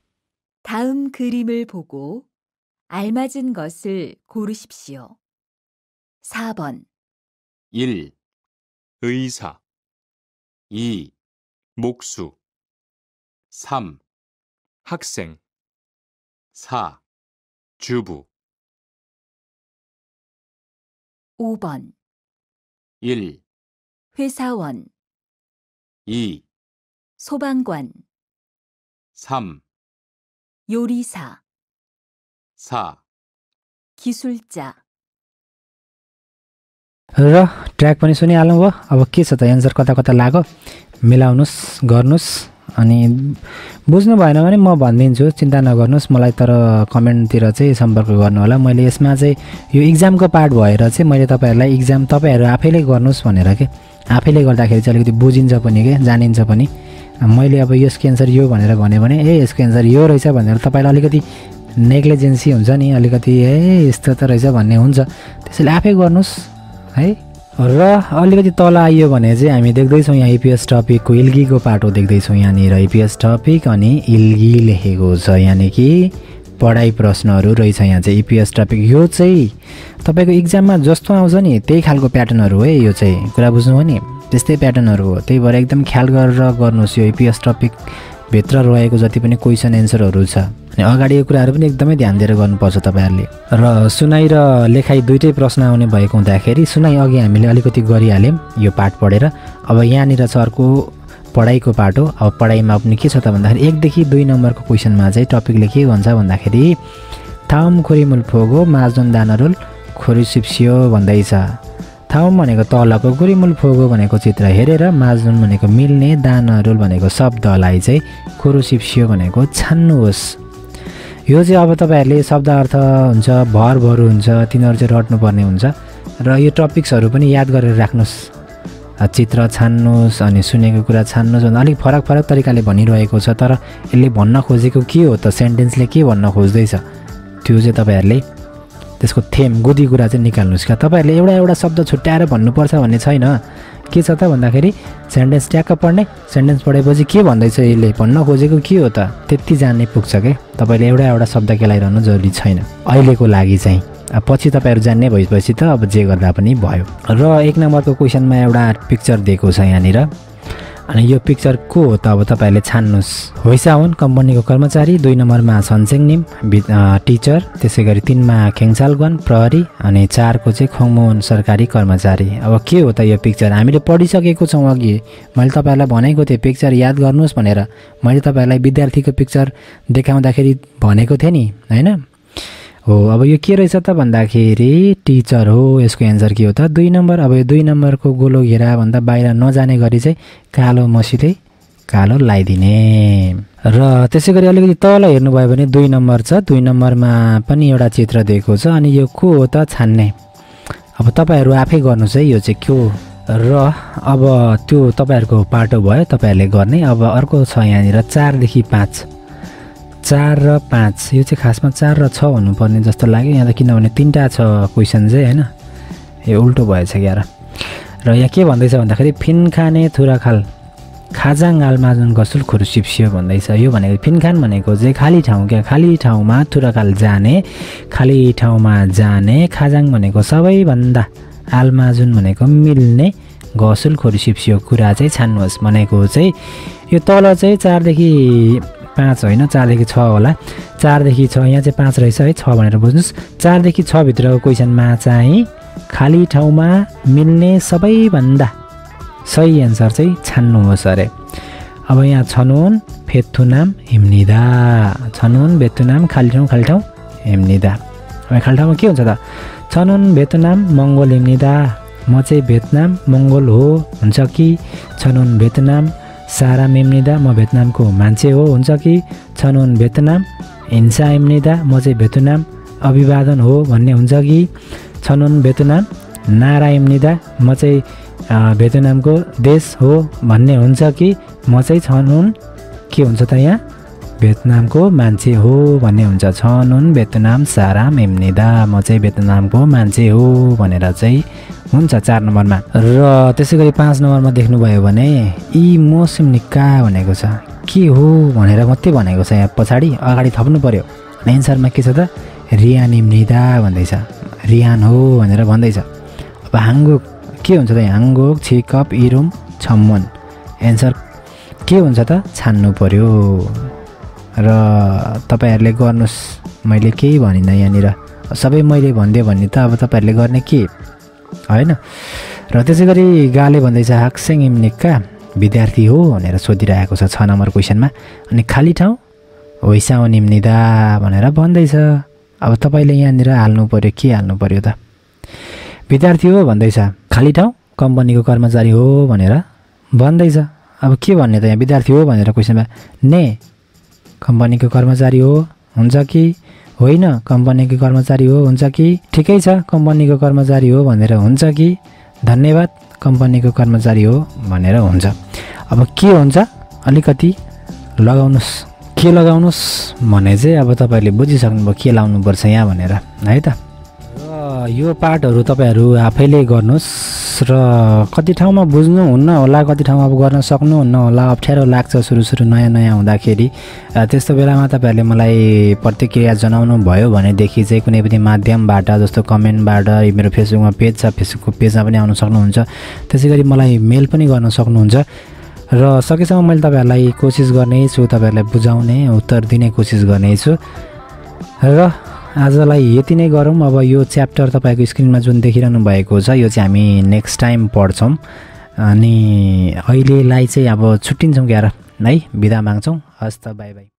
다음 그림을 보고 알맞은 것을 고르십시오. 사 번 일, 의사, 이, 목수, 삼, 학생, 사, 주부, 오 번 일, 회사원, 이, 소방관, 삼, 요리사, 사, 기술자, र ट्र्याक पनि सुनिहाल्नुभयो। अब के छ त एन्सर कता कता लाग्यो मिलाउनुहोस् गर्नुहोस्। अनि बुझ्नु भएन भने म भनिदिन्छु, चिन्ता नगर्नुहोस्। मलाई तर कमेन्टतिर चाहिँ सम्पर्क गर्नु होला। मैले यसमा चाहिँ यो इक्जामको पार्ट भएर चाहिँ मैले तपाईँहरूलाई इक्जाम तपाईँहरू आफैले गर्नुहोस् भनेर के, आफैले गर्दाखेरि चाहिँ अलिकति बुझिन्छ पनि के, जानिन्छ पनि। मैले अब यसको एन्सर यो भनेर भन्यो भने ए यसको एन्सर यो रहेछ भनेर तपाईँलाई अलिकति नेग्लिजेन्सी हुन्छ नि, अलिकति ए यस्तो त रहेछ भन्ने हुन्छ। त्यसैले आफै गर्नुहोस् है। र अलिकति तल आइयो भने चाहिँ हामी देख्दैछौँ यहाँ इपिएस टपिकको इल्गीको पाटो देख्दैछौँ यहाँनिर। इपिएस टपिक अनि इल्गी लेखेको छ, यानि कि पढाइ प्रश्नहरू रहेछ यहाँ चाहिँ इपिएस टपिक। यो चाहिँ तपाईँको इक्जाममा जस्तो आउँछ नि त्यही खालको प्याटर्नहरू है, यो चाहिँ कुरा बुझ्नुभयो नि, त्यस्तै प्याटर्नहरू हो। त्यही भएर एकदम ख्याल गरेर गर्नुहोस्। यो इपिएस टपिकभित्र रहेको जति पनि क्वेसन एन्सरहरू छ अनि अगाडिको कुराहरू पनि एकदमै ध्यान दिएर गर्नुपर्छ तपाईँहरूले। र सुनाइ र लेखाइ दुइटै प्रश्न आउने भएको हुँदाखेरि सुनाइ अघि हामीले अलिकति गरिहाल्यौँ यो पाठ पढेर। अब यहाँनिर छ अर्को पढाइको पाठ हो। अब पढाइमा पनि के छ त भन्दाखेरि एकदेखि दुई नम्बरको क्वेसनमा चाहिँ टपिकले के भन्छ भन्दाखेरि थाउम खोरिमुल फोगो माजन दानरुल खोरी सिप्सियो भन्दैछ। थाउम भनेको तलको, खोरिमुल फोगो भनेको चित्र हेरेर, माजनुन भनेको मिल्ने, दानरुल भनेको शब्दलाई चाहिँ खोरो सिप्सियो भनेको छान्नुहोस्। यो चाहिँ अब तपाईँहरूले शब्द अर्थ हुन्छ, भरभर हुन्छ, तिनीहरू चाहिँ रट्नुपर्ने हुन्छ। र यो टपिक्सहरू पनि याद गरेर राख्नुहोस्। चित्र छान्नुहोस् अनि सुनेको कुरा छान्नुहोस् भन्दा अलिक फरक फरक तरिकाले भनिरहेको छ, तर यसले भन्न खोजेको के हो त, सेन्टेन्सले के भन्न खोज्दैछ त्यो चाहिँ तपाईँहरूले त्यसको थेम गुदी कुरा चाहिँ निकाल्नुहोस्। क्या तपाईँहरूले एउटा एउटा शब्द छुट्याएर भन्नुपर्छ भन्ने छैन। के छ त भन्दाखेरि सेन्टेन्स ट्याक्क पढ्ने, सेन्टेन्स पढेपछि के भन्दैछ यसले भन्न खोजेको के हो त त्यति जान्ने पुग्छ क्या। तपाईँले एउटा एउटा शब्द केलाइरहनु जरुरी छैन अहिलेको लागि चाहिँ। पछि तपाईँहरू जान्ने भएपछि त अब जे गर्दा पनि भयो। र एक नम्बरको क्वेसनमा एउटा पिक्चर दिएको छ यहाँनिर। अनि यो पिक्चर को हो त अब तपाईँहरूले छान्नुहोस्। होइसा हुन् कम्पनीको कर्मचारी, दुई नम्बरमा सन्सेङनिम टिचर, त्यसै गरी तिनमा खेङसालगन प्रहरी अनि चारको चाहिँ खोङमोहन सरकारी कर्मचारी। अब के हो त यो पिक्चर हामीले पढिसकेको छौँ अघि। मैले तपाईँहरूलाई भनेको थिएँ पिक्चर याद गर्नुहोस् भनेर। मैले तपाईँहरूलाई विद्यार्थीको पिक्चर देखाउँदाखेरि भनेको थिएँ नि होइन हो। अब यो के रहेछ त भन्दाखेरि टिचर हो। यसको एन्सर के हो त दुई नम्बर। अब यो दुई नम्बरको गोलो घेराभन्दा बाहिर नजाने गरी चाहिँ कालो मसीले कालो लगाइदिने। र त्यसै गरी अलिकति तल हेर्नुभयो भने दुई नम्बर छ, दुई नम्बरमा पनि एउटा चित्र दिएको छ। अनि यो को हो त छान्ने। अब तपाईँहरू आफै गर्नुहोस् है यो चाहिँ के हो। र अब त्यो तपाईँहरूको पाटो भयो, तपाईँहरूले गर्ने। अब अर्को छ यहाँनिर चारदेखि पाँच, चार र पाँच। यो चाहिँ खासमा चार र छ हुनुपर्ने जस्तो लाग्यो यहाँ त, किनभने तिनवटा छ क्वेसन चाहिँ होइन। यो उल्टो भएछ क्यार। र यहाँ के भन्दैछ भन्दाखेरि फिनखाने थुराखाल खाजाङ आलमाजुन गसुल खुरु सिप्सियो भन्दैछ। यो भनेको फिनखान भनेको चाहिँ खाली ठाउँ क्या, खाली ठाउँमा, थुराखाल जाने, खाली ठाउँमा जाने, खाजाङ भनेको सबैभन्दा, आलमाजुन भनेको मिल्ने, गसुल खुरु सिप्सियो कुरा चाहिँ छान्नुहोस् भनेको चाहिँ यो तल चाहिँ चारदेखि पाँच होइन, चारदेखि छ होला। चारदेखि छ यहाँ चाहिँ पाँच रहेछ है, छ भनेर बुझ्नुहोस्। चारदेखि छ भित्रको क्वेसनमा चाहिँ खाली ठाउँमा मिल्ने सबैभन्दा सही एन्सर चाहिँ छान्नुहोस् अरे। अब यहाँ छनुन फेथुनाम हिम्निदा, छनुन भेतुनाम खाली ठाउँ, खाली ठाउँ हिम्निदा। अब खाली ठाउँमा के हुन्छ त छनुन भेतुनाम मङ्गोल हिम्निदा, म चाहिँ भेतनाम मङ्गोल हो हुन्छ कि, छनुन भेतनाम सारा हिम्निदा, म भेतनामको मान्छे हो हुन्छ कि, छनुन भेतनाम हिंसा हिम्निदा, म चाहिँ भेतनाम अभिवादन हो भन्ने हुन्छ कि, छनुन भेतनाम नारा हिम्निदा, म चाहिँ भेतनामको देश हो भन्ने हुन्छ कि, म चाहिँ छनुन के हुन्छ त यहाँ भेतनामको मान्छे हो भन्ने हुन्छ। छनुन भेतनाम सारा हिम्निदा, म चाहिँ भेतनामको मान्छे हो भनेर चाहिँ हुन्छ चार नम्बरमा। र त्यसै गरी पाँच नम्बरमा देख्नुभयो भने यी मौसम निका भनेको छ, के हो भनेर मात्रै भनेको छ यहाँ पछाडि, अगाडि थप्नु पर्यो। एन्सरमा के छ त रियान हिम्निदा भन्दैछ, रियान हो भनेर भन्दैछ। अब हाङ्गोक के हुन्छ त हाङ्गोक छिकप इरुम छम्मन, एन्सर के हुन्छ त छान्नु पर्यो। र तपाईँहरूले गर्नुहोस्, मैले केही भनिनँ यहाँनिर, सबै मैले भनिदिएँ भने त अब तपाईँहरूले गर्ने के होइन। र त्यसै गरी गाले भन्दैछ हाक्सेङ इम्निकका विद्यार्थी हो भनेर सोधिरहेको छ छ नम्बर क्वेसनमा। अनि खाली ठाउँ होइसाउ निम्निदा भनेर भन्दैछ। अब तपाईँले यहाँनिर हाल्नु पर्यो, के हाल्नु पर्यो त? विद्यार्थी हो भन्दैछ, खाली ठाउँ कम्पनीको कर्मचारी हो भनेर भन्दैछ। अब के भन्ने त यहाँ? विद्यार्थी हो भनेर क्वेसनमा ने कम्पनीको कर्मचारी हो हुन्छ कि होइन कम्पनीको कर्मचारी हो हुन्छ कि ठिकै छ कम्पनीको कर्मचारी हो भनेर हुन्छ कि धन्यवाद कम्पनीको कर्मचारी हो भनेर हुन्छ। अब के हुन्छ अलिकति लगाउनुहोस्, के लगाउनुहोस् भने चाहिँ अब तपाईँहरूले बुझिसक्नुभयो के लाउनुपर्छ यहाँ भनेर है त। र यो पार्टहरू तपाईँहरू आफैले गर्नुहोस् र कति ठाउँमा बुझ्नुहुन्न होला, कति ठाउँमा अब गर्न सक्नुहुन्न होला, अप्ठ्यारो लाग्छ सुरु सुरु नयाँ नयाँ हुँदाखेरि। त्यस्तो बेलामा तपाईँहरूले मलाई प्रतिक्रिया जनाउनु भयो भनेदेखि चाहिँ कुनै पनि माध्यमबाट जस्तो कमेन्टबाट, मेरो फेसबुकमा पेज छ फेसबुकको पेजमा पनि आउन सक्नुहुन्छ। त्यसै गरी मलाई मेल पनि गर्न सक्नुहुन्छ र सकेसम्म मैले तपाईँहरूलाई कोसिस गर्नेछु, तपाईँहरूलाई बुझाउने उत्तर दिने कोसिस गर्नेछु। र आजलाई यति नै गरौँ। अब यो च्याप्टर तपाईँको स्क्रिनमा जुन देखिरहनु भएको छ यो चाहिँ हामी नेक्स्ट टाइम पढ्छौँ। अनि अहिलेलाई चाहिँ अब छुट्टिन्छौँ क्यार है, बिदा माग्छौँ। हस् त, बाई बाई।